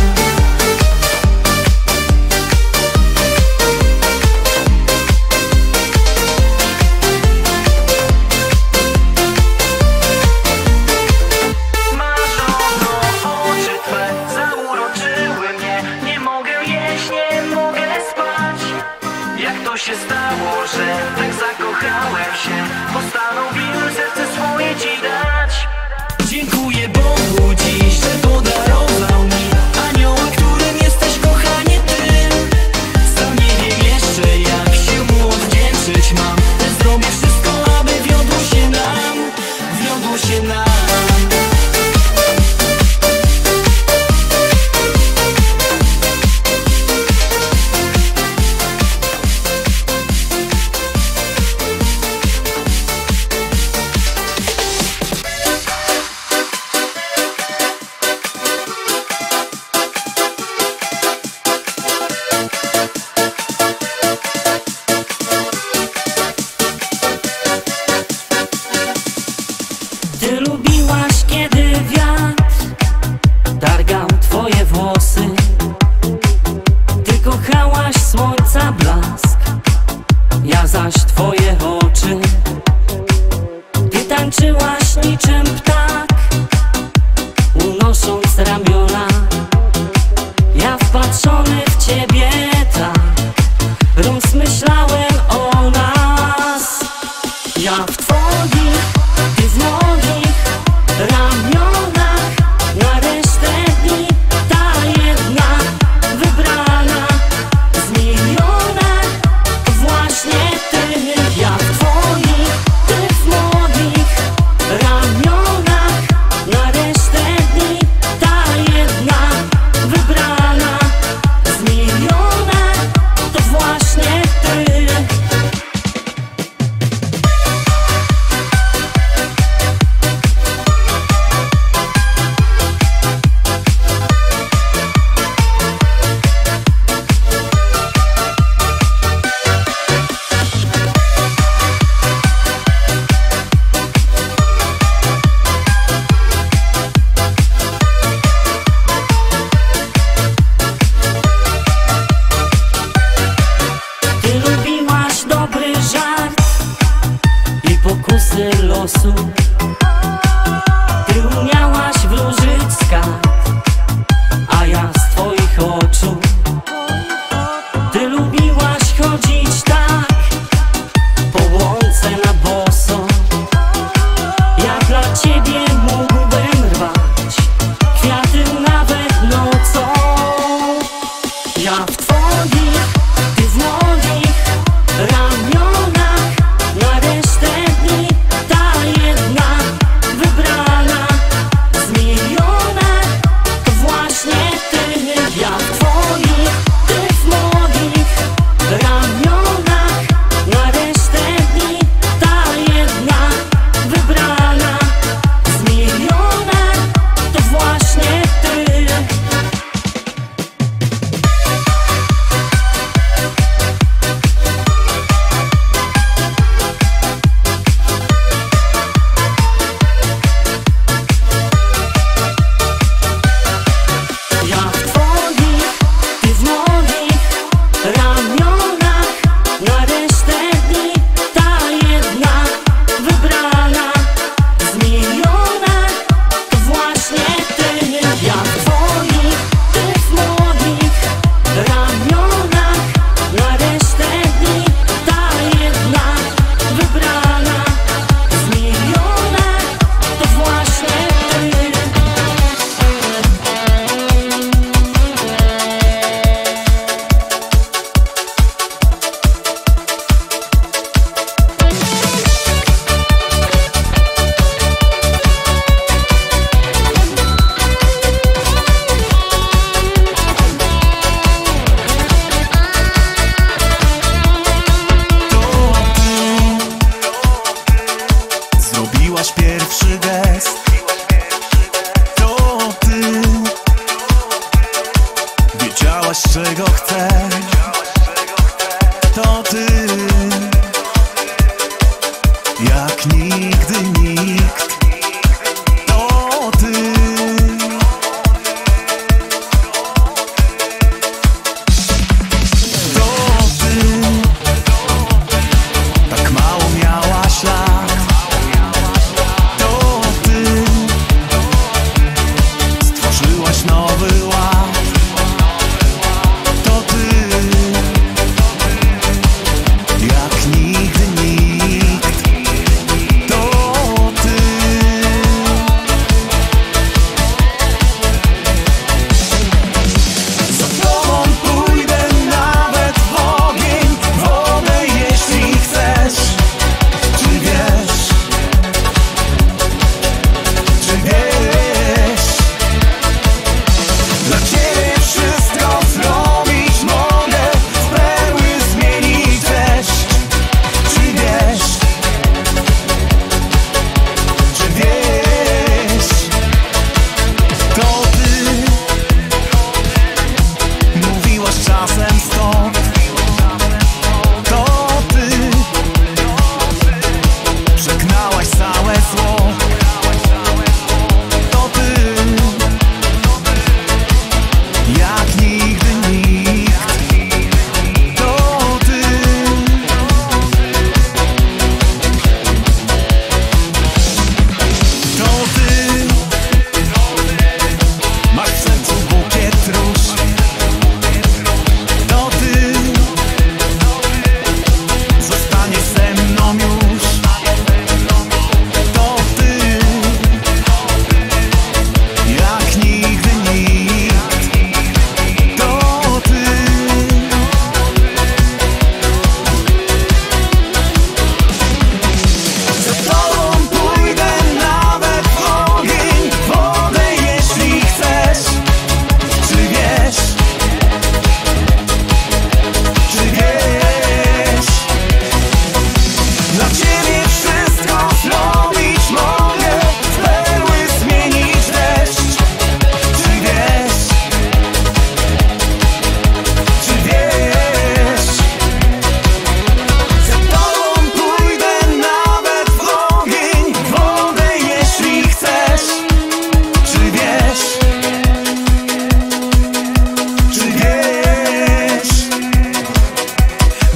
Speaker 9: Marzono, oczy twe zauroczyły mnie. Nie mogę jeść, nie mogę spać. Jak to się stało, że tak zakochałem się? Postanowiłem serce swoje ci dać. Dziękuję Bogu dziś, że podarował mi anioła, którym jesteś, kochanie, ty. Sam nie wiem jeszcze, jak się mu odwdzięczyć mam, lecz zrobię wszystko, aby wiodło się nam, wiodło się nam.
Speaker 4: Ty lubiłaś, kiedy wiatr targał twoje włosy. Ty kochałaś słońca blask, ja zaś twoje oczy. Ty tańczyłaś niczym ptak, unosząc ramiona. Ja wpatrzony w ciebie tak rozmyślałem o nas. Ja w twoich, ty w moich ramionach. Na resztę dni ta jedna wybrana z miliona. Właśnie ty, ja w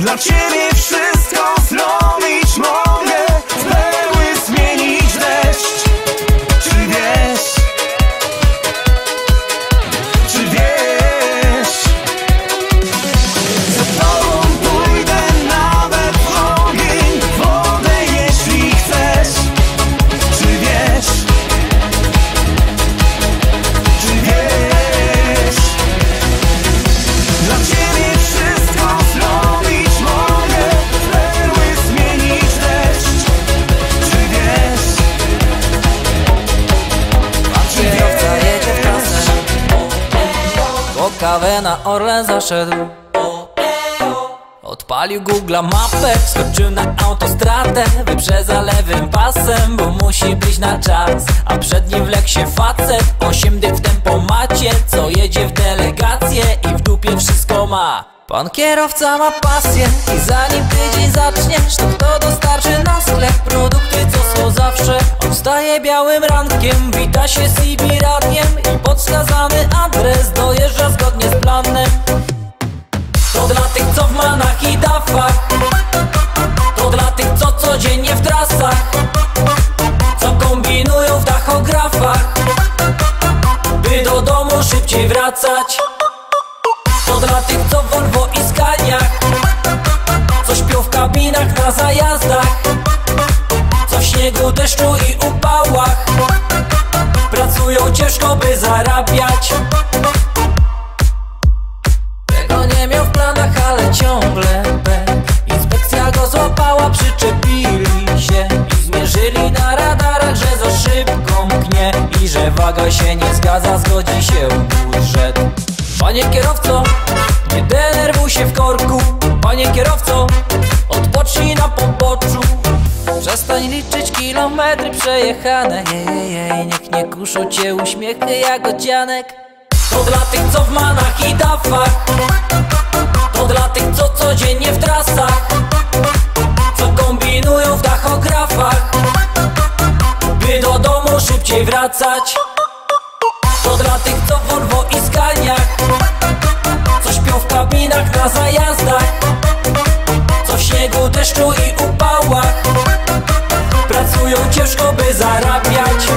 Speaker 8: Dla ciebie wszystko zrobić mogę, w perły zmienić deszcz. Czy wiesz? Czy wiesz? Za tobą pójdę nawet w ogień, w wodę, jeśli chcesz. Czy wiesz? Czy wiesz? Dla ciebie wszystko zrobić mogę, w perły zmienić deszcz. Czy wiesz?
Speaker 9: Kierowca jedzie w trasę, po kawę na Orlen zaszedł. Odpalił Google'a mapę, skoczył na autostradę, wyprzedza lewym pasem, bo musi być na czas. A przed nim wlekł się facet, osiem dych w tempomacie, co jedzie w delegację i w dupie wszystko ma. Pan kierowca ma pasję i zanim tydzień zaczniesz, to kto dostarczy na sklep produkty, co są zawsze. On wstaje białym rankiem, wita się z I B radiem i pod wskazany adres dojeżdża zgodnie z planem. To dla tych, co w manach i dafach, to dla tych, co codziennie w trasach, co kombinują w tachografach, by do domu szybciej wracać. To dla tych, co w Volvo i Scaniach, co śpią w kabinach na zajazdach, co w śniegu, deszczu i upałach pracują ciężko, by zarabiać. Tego nie miał w planach, ale ciągle pęk. Inspekcja go złapała, przyczepili się i zmierzyli na radarach, że za szybko mknie i że waga się nie zgadza, zgodzi się budżet. Panie kierowco, nie denerwuj się w korku. Panie kierowco, odpocznij na poboczu. Przestań liczyć kilometry przejechane, jej, jej, niech nie kuszą cię uśmiechy jagodzianek. To dla tych, co w manach i dafach, to dla tych, co codziennie w trasach, co kombinują w tachografach, by do domu szybciej wracać. To dla tych, co w Volvo i Scaniach, co śpią w kabinach na zajazdach, co w śniegu, deszczu i upałach pracują ciężko, by zarabiać.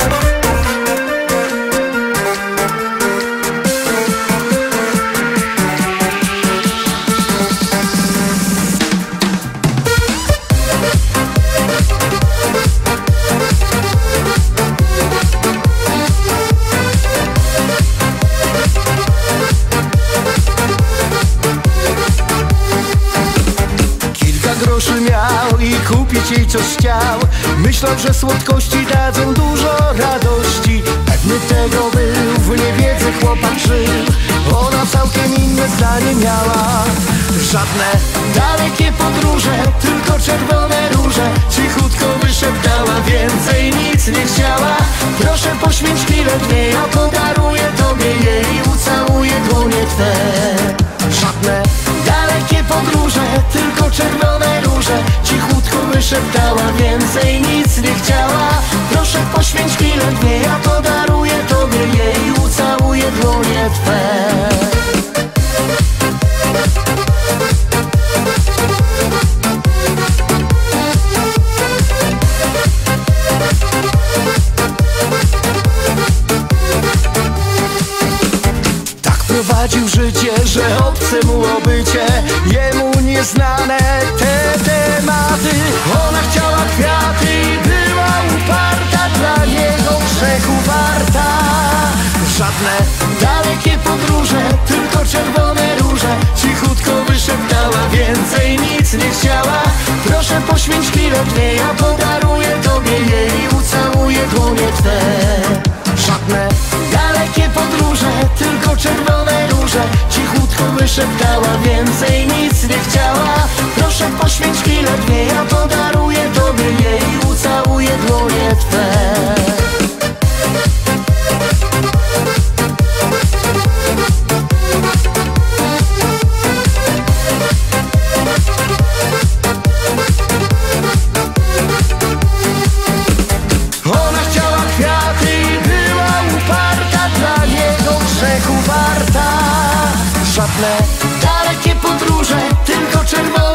Speaker 8: Miał i kupić jej coś chciał. Myślał, że słodkości dadzą dużo radości. Pewny tego był, w niewiedzy chłopak żył. Ona całkiem inne zdanie miała. Żadne dalekie podróże, tylko czerwone róże. Cichutko wyszeptała, więcej nic nie chciała. Proszę poświęć chwilę dnie, ja podaruję tobie jej i ucałuję dłonie twe. Żadne dalekie podróże, tylko czerwone róże. Cichutko wyszeptała, więcej nic nie chciała. Proszę poświęć chwilę dwie, ja podaruję tobie jej i ucałuję dłonie twe. Prowadził życie, że obce mu obycie, jemu nieznane te tematy. Ona chciała kwiaty i była uparta, dla niego grzechu warta. Żadne dalekie podróże, tylko czerwone róże. Cichutko wyszeptała, więcej nic nie chciała. Proszę poświęć chwilę dwie, ja podaruję tobie jej i ucałuję dłonie twe. Żadne dalekie podróże, tylko czerwone róże. Cichutko wyszeptała, więcej nic nie chciała. Proszę poświęć chwilę dwie, ja podaruję tobie jej i ucałuję dłonie twe. Żadne dalekie podróże, tylko czerwone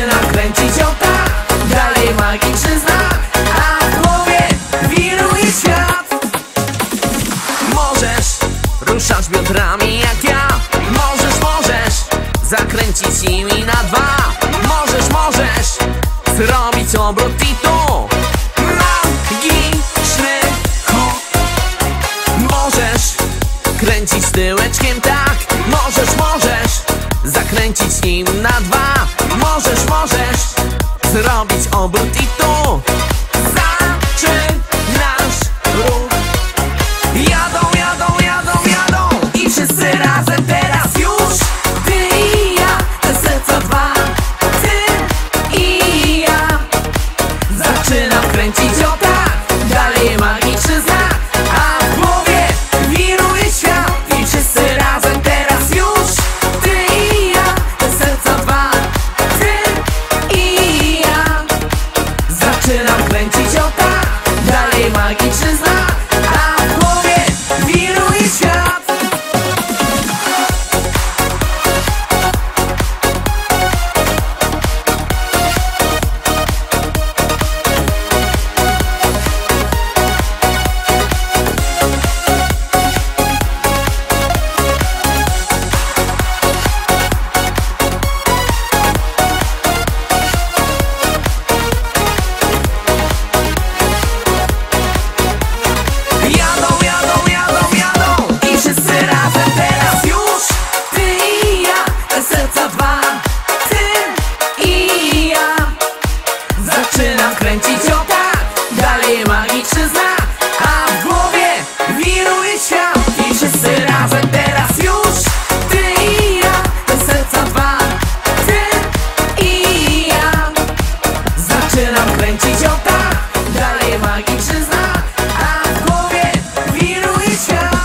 Speaker 3: zaczyna kręcić o tak, dalej magiczny znak, a w głowie wiruje świat. Możesz ruszać biodrami jak ja, możesz, możesz zakręcić nimi na dwa, możesz, możesz zrobić obrót i tu magiczny hop. Możesz kręcić tyłeczkiem tak, możesz, możesz zakręcić nim na dwa, możesz, możesz zrobić obrót i tu zaczynasz ruch. Jadą, jadą, jadą, jadą i wszyscy razem teraz już. Ty i ja, te serca dwa, ty i ja. Zaczynam kręcić o tak, dalej magiczny znak, a w głowie wiruje świat i wszyscy razem teraz już. Ty i ja, te serca dwa, ty i ja. Zaczynam kręcić o tak, dalej magiczny znak, a w głowie wiruje świat. Jadą, jadą, jadą, jadą i wszyscy razem teraz już. Ty i ja, te serca dwa, ty i ja. Zaczynam kręcić o tak, dalej magiczny znak, a w głowie wiruje świat i wszyscy razem teraz już. Ty i ja, te serca dwa, ty i ja. Zaczynam kręcić o tak, dalej magiczny znak, a w głowie wiruje świat.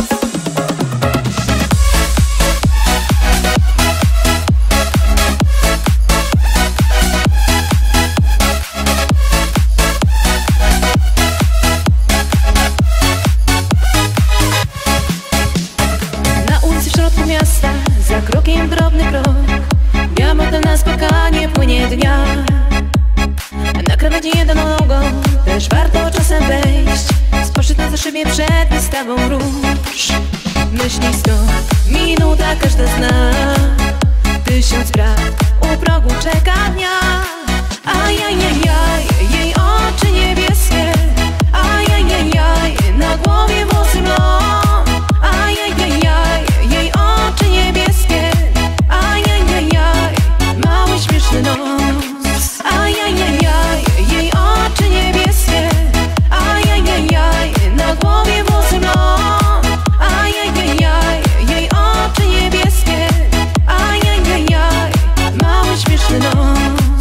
Speaker 6: Na ulicy w środku miasta, za krokiem drobny krok, ja model na spotkanie płynie dnia. Na krawędzi jeden nogą, też warto czasem wejść. Spojrzeć na za szybie przed wystawą róż. Myśli sto, minuta każda zna. Tysiąc spraw u progu czeka dnia. Ajajajaj, jej oczy niebieskie. Ajajajaj, na głowie włosy mlą. Ajajajaj, jej oczy niebieskie. Ajajajaj, mały śmieszny nos. Ajajajaj, jej oczy niebieskie. Ajajajaj, na głowie włosy mlą. Ajajajaj, jej oczy niebieskie. Ajajajaj, mały śmieszny nos.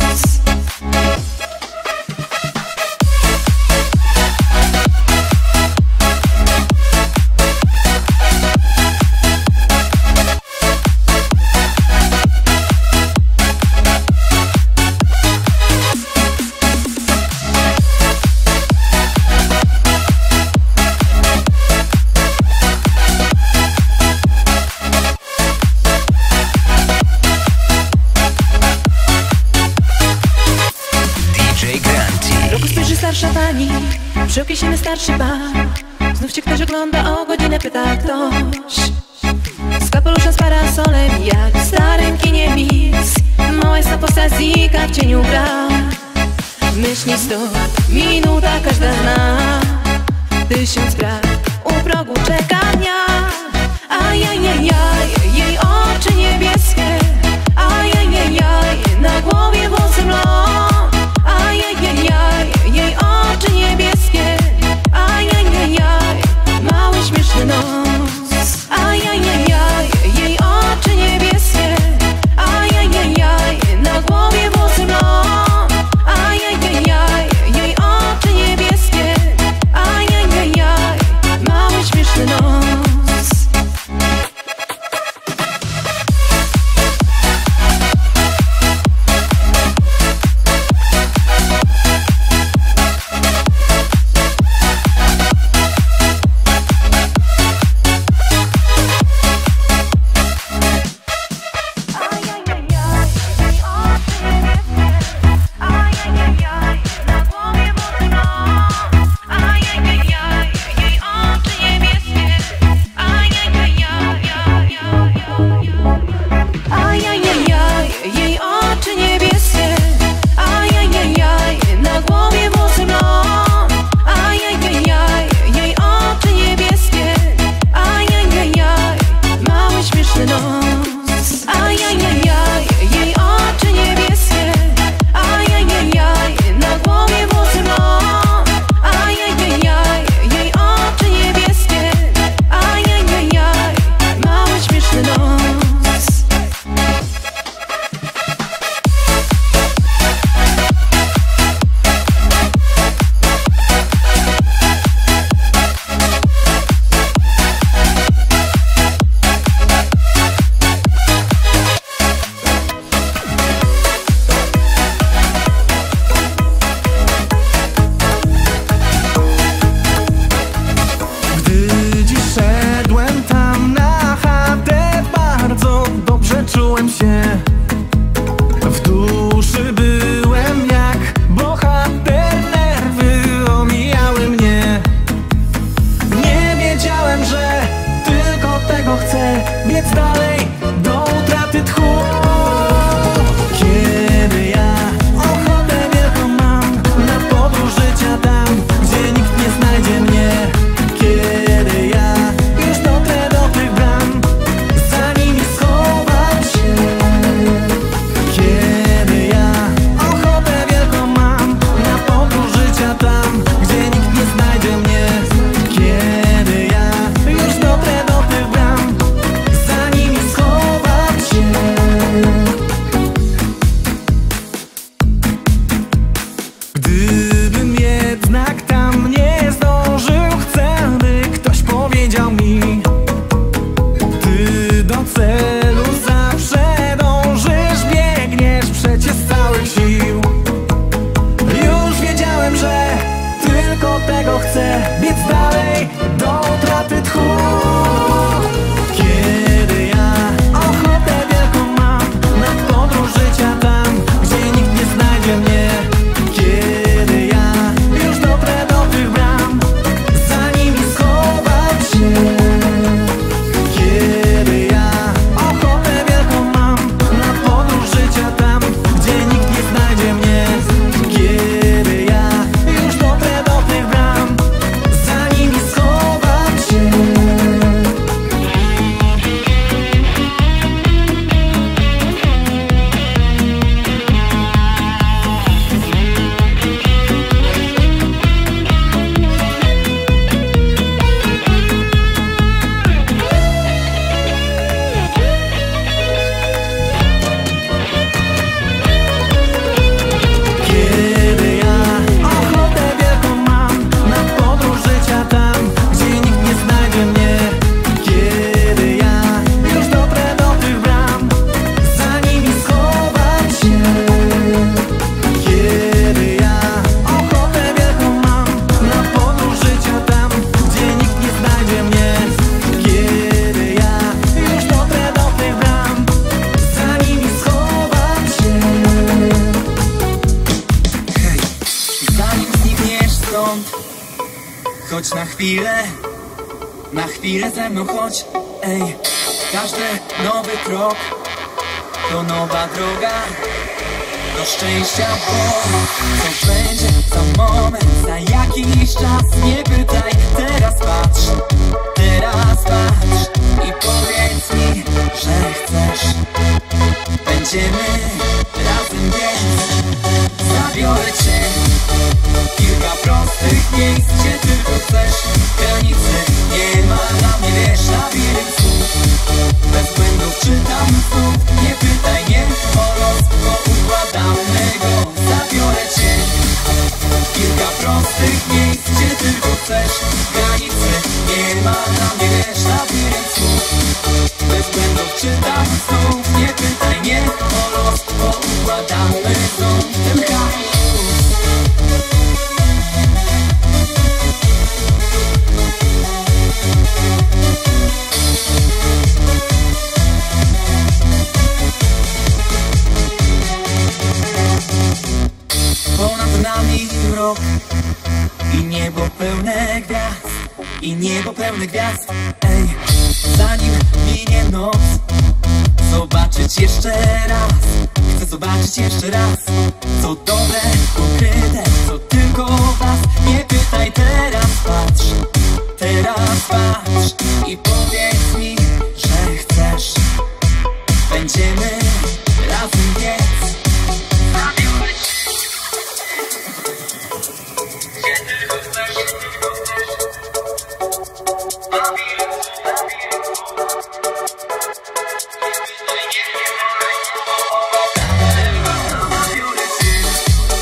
Speaker 6: Roku spojrzy starsza pani, przy okiesie starszy pan. Znów cię ktoś ogląda, o godzinę pyta ktoś. Z kapeluszem, z parasolem, jak w starym kinie Mix. Mała jest postać znika w cieniu gra. Myśli sto, minuta każda zna. Tysiąc spraw u progu czeka dnia. Ajajajaj, jej oczy niebieskie. Ajajajaj, na głowie włosy mlą. Ajajajaj, jej oczy niebieskie. Ajajajaj, mały śmieszny nos. Ajajajaj, jej oczy niebieskie. Ajajajaj, na głowie włosy mlą. Ajajajaj, jej oczy niebieskie. Ajajajaj, mały śmieszny nos.
Speaker 11: stąd. Chodź na chwilę, na chwilę ze mną chodź. Ej, każdy nowy krok to nowa droga do szczęścia, bo co będzie za moment, za jakiś czas. Nie pytaj, teraz patrz, teraz patrz i powiedz mi, że chcesz. Będziemy razem, więc zabiorę cię. Kilka prostych miejsc, gdzie tylko chcesz. Granicy nie ma dla mnie, wiesz, labirynt słów. Bez błędów czytam znów. Nie pytaj, nie o los, bo układamy go. Zabiorę cię. Kilka prostych miejsc, gdzie tylko chcesz. Granicy nie ma dla mnie, wiesz, labirynt słów. Bez błędów czytam znów. Nie pytaj, nie o los, bo układamy znów ten chaos. Ponad nami mrok i niebo pełne gwiazd, i niebo pełne gwiazd. Ej, zanim minie noc, zobaczyć jeszcze raz. Chcę zobaczyć jeszcze raz, co dobre, ukryte, co tylko was. Nie pytaj, teraz patrz, teraz patrz i powiedz mi, że chcesz. Będziemy razem, więc zabiorę cię. Gdzie tylko chcesz, tylko chcesz. Labirynt, labirynt. Nie pytaj, nie, nie wolę. Zabiorę cię.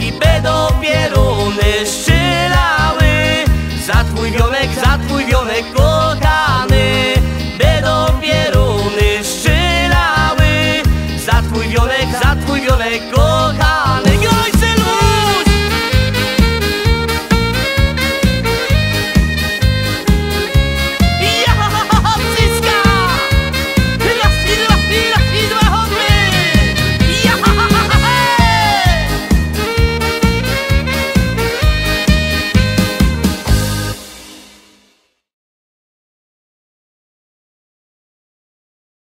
Speaker 7: B dopiero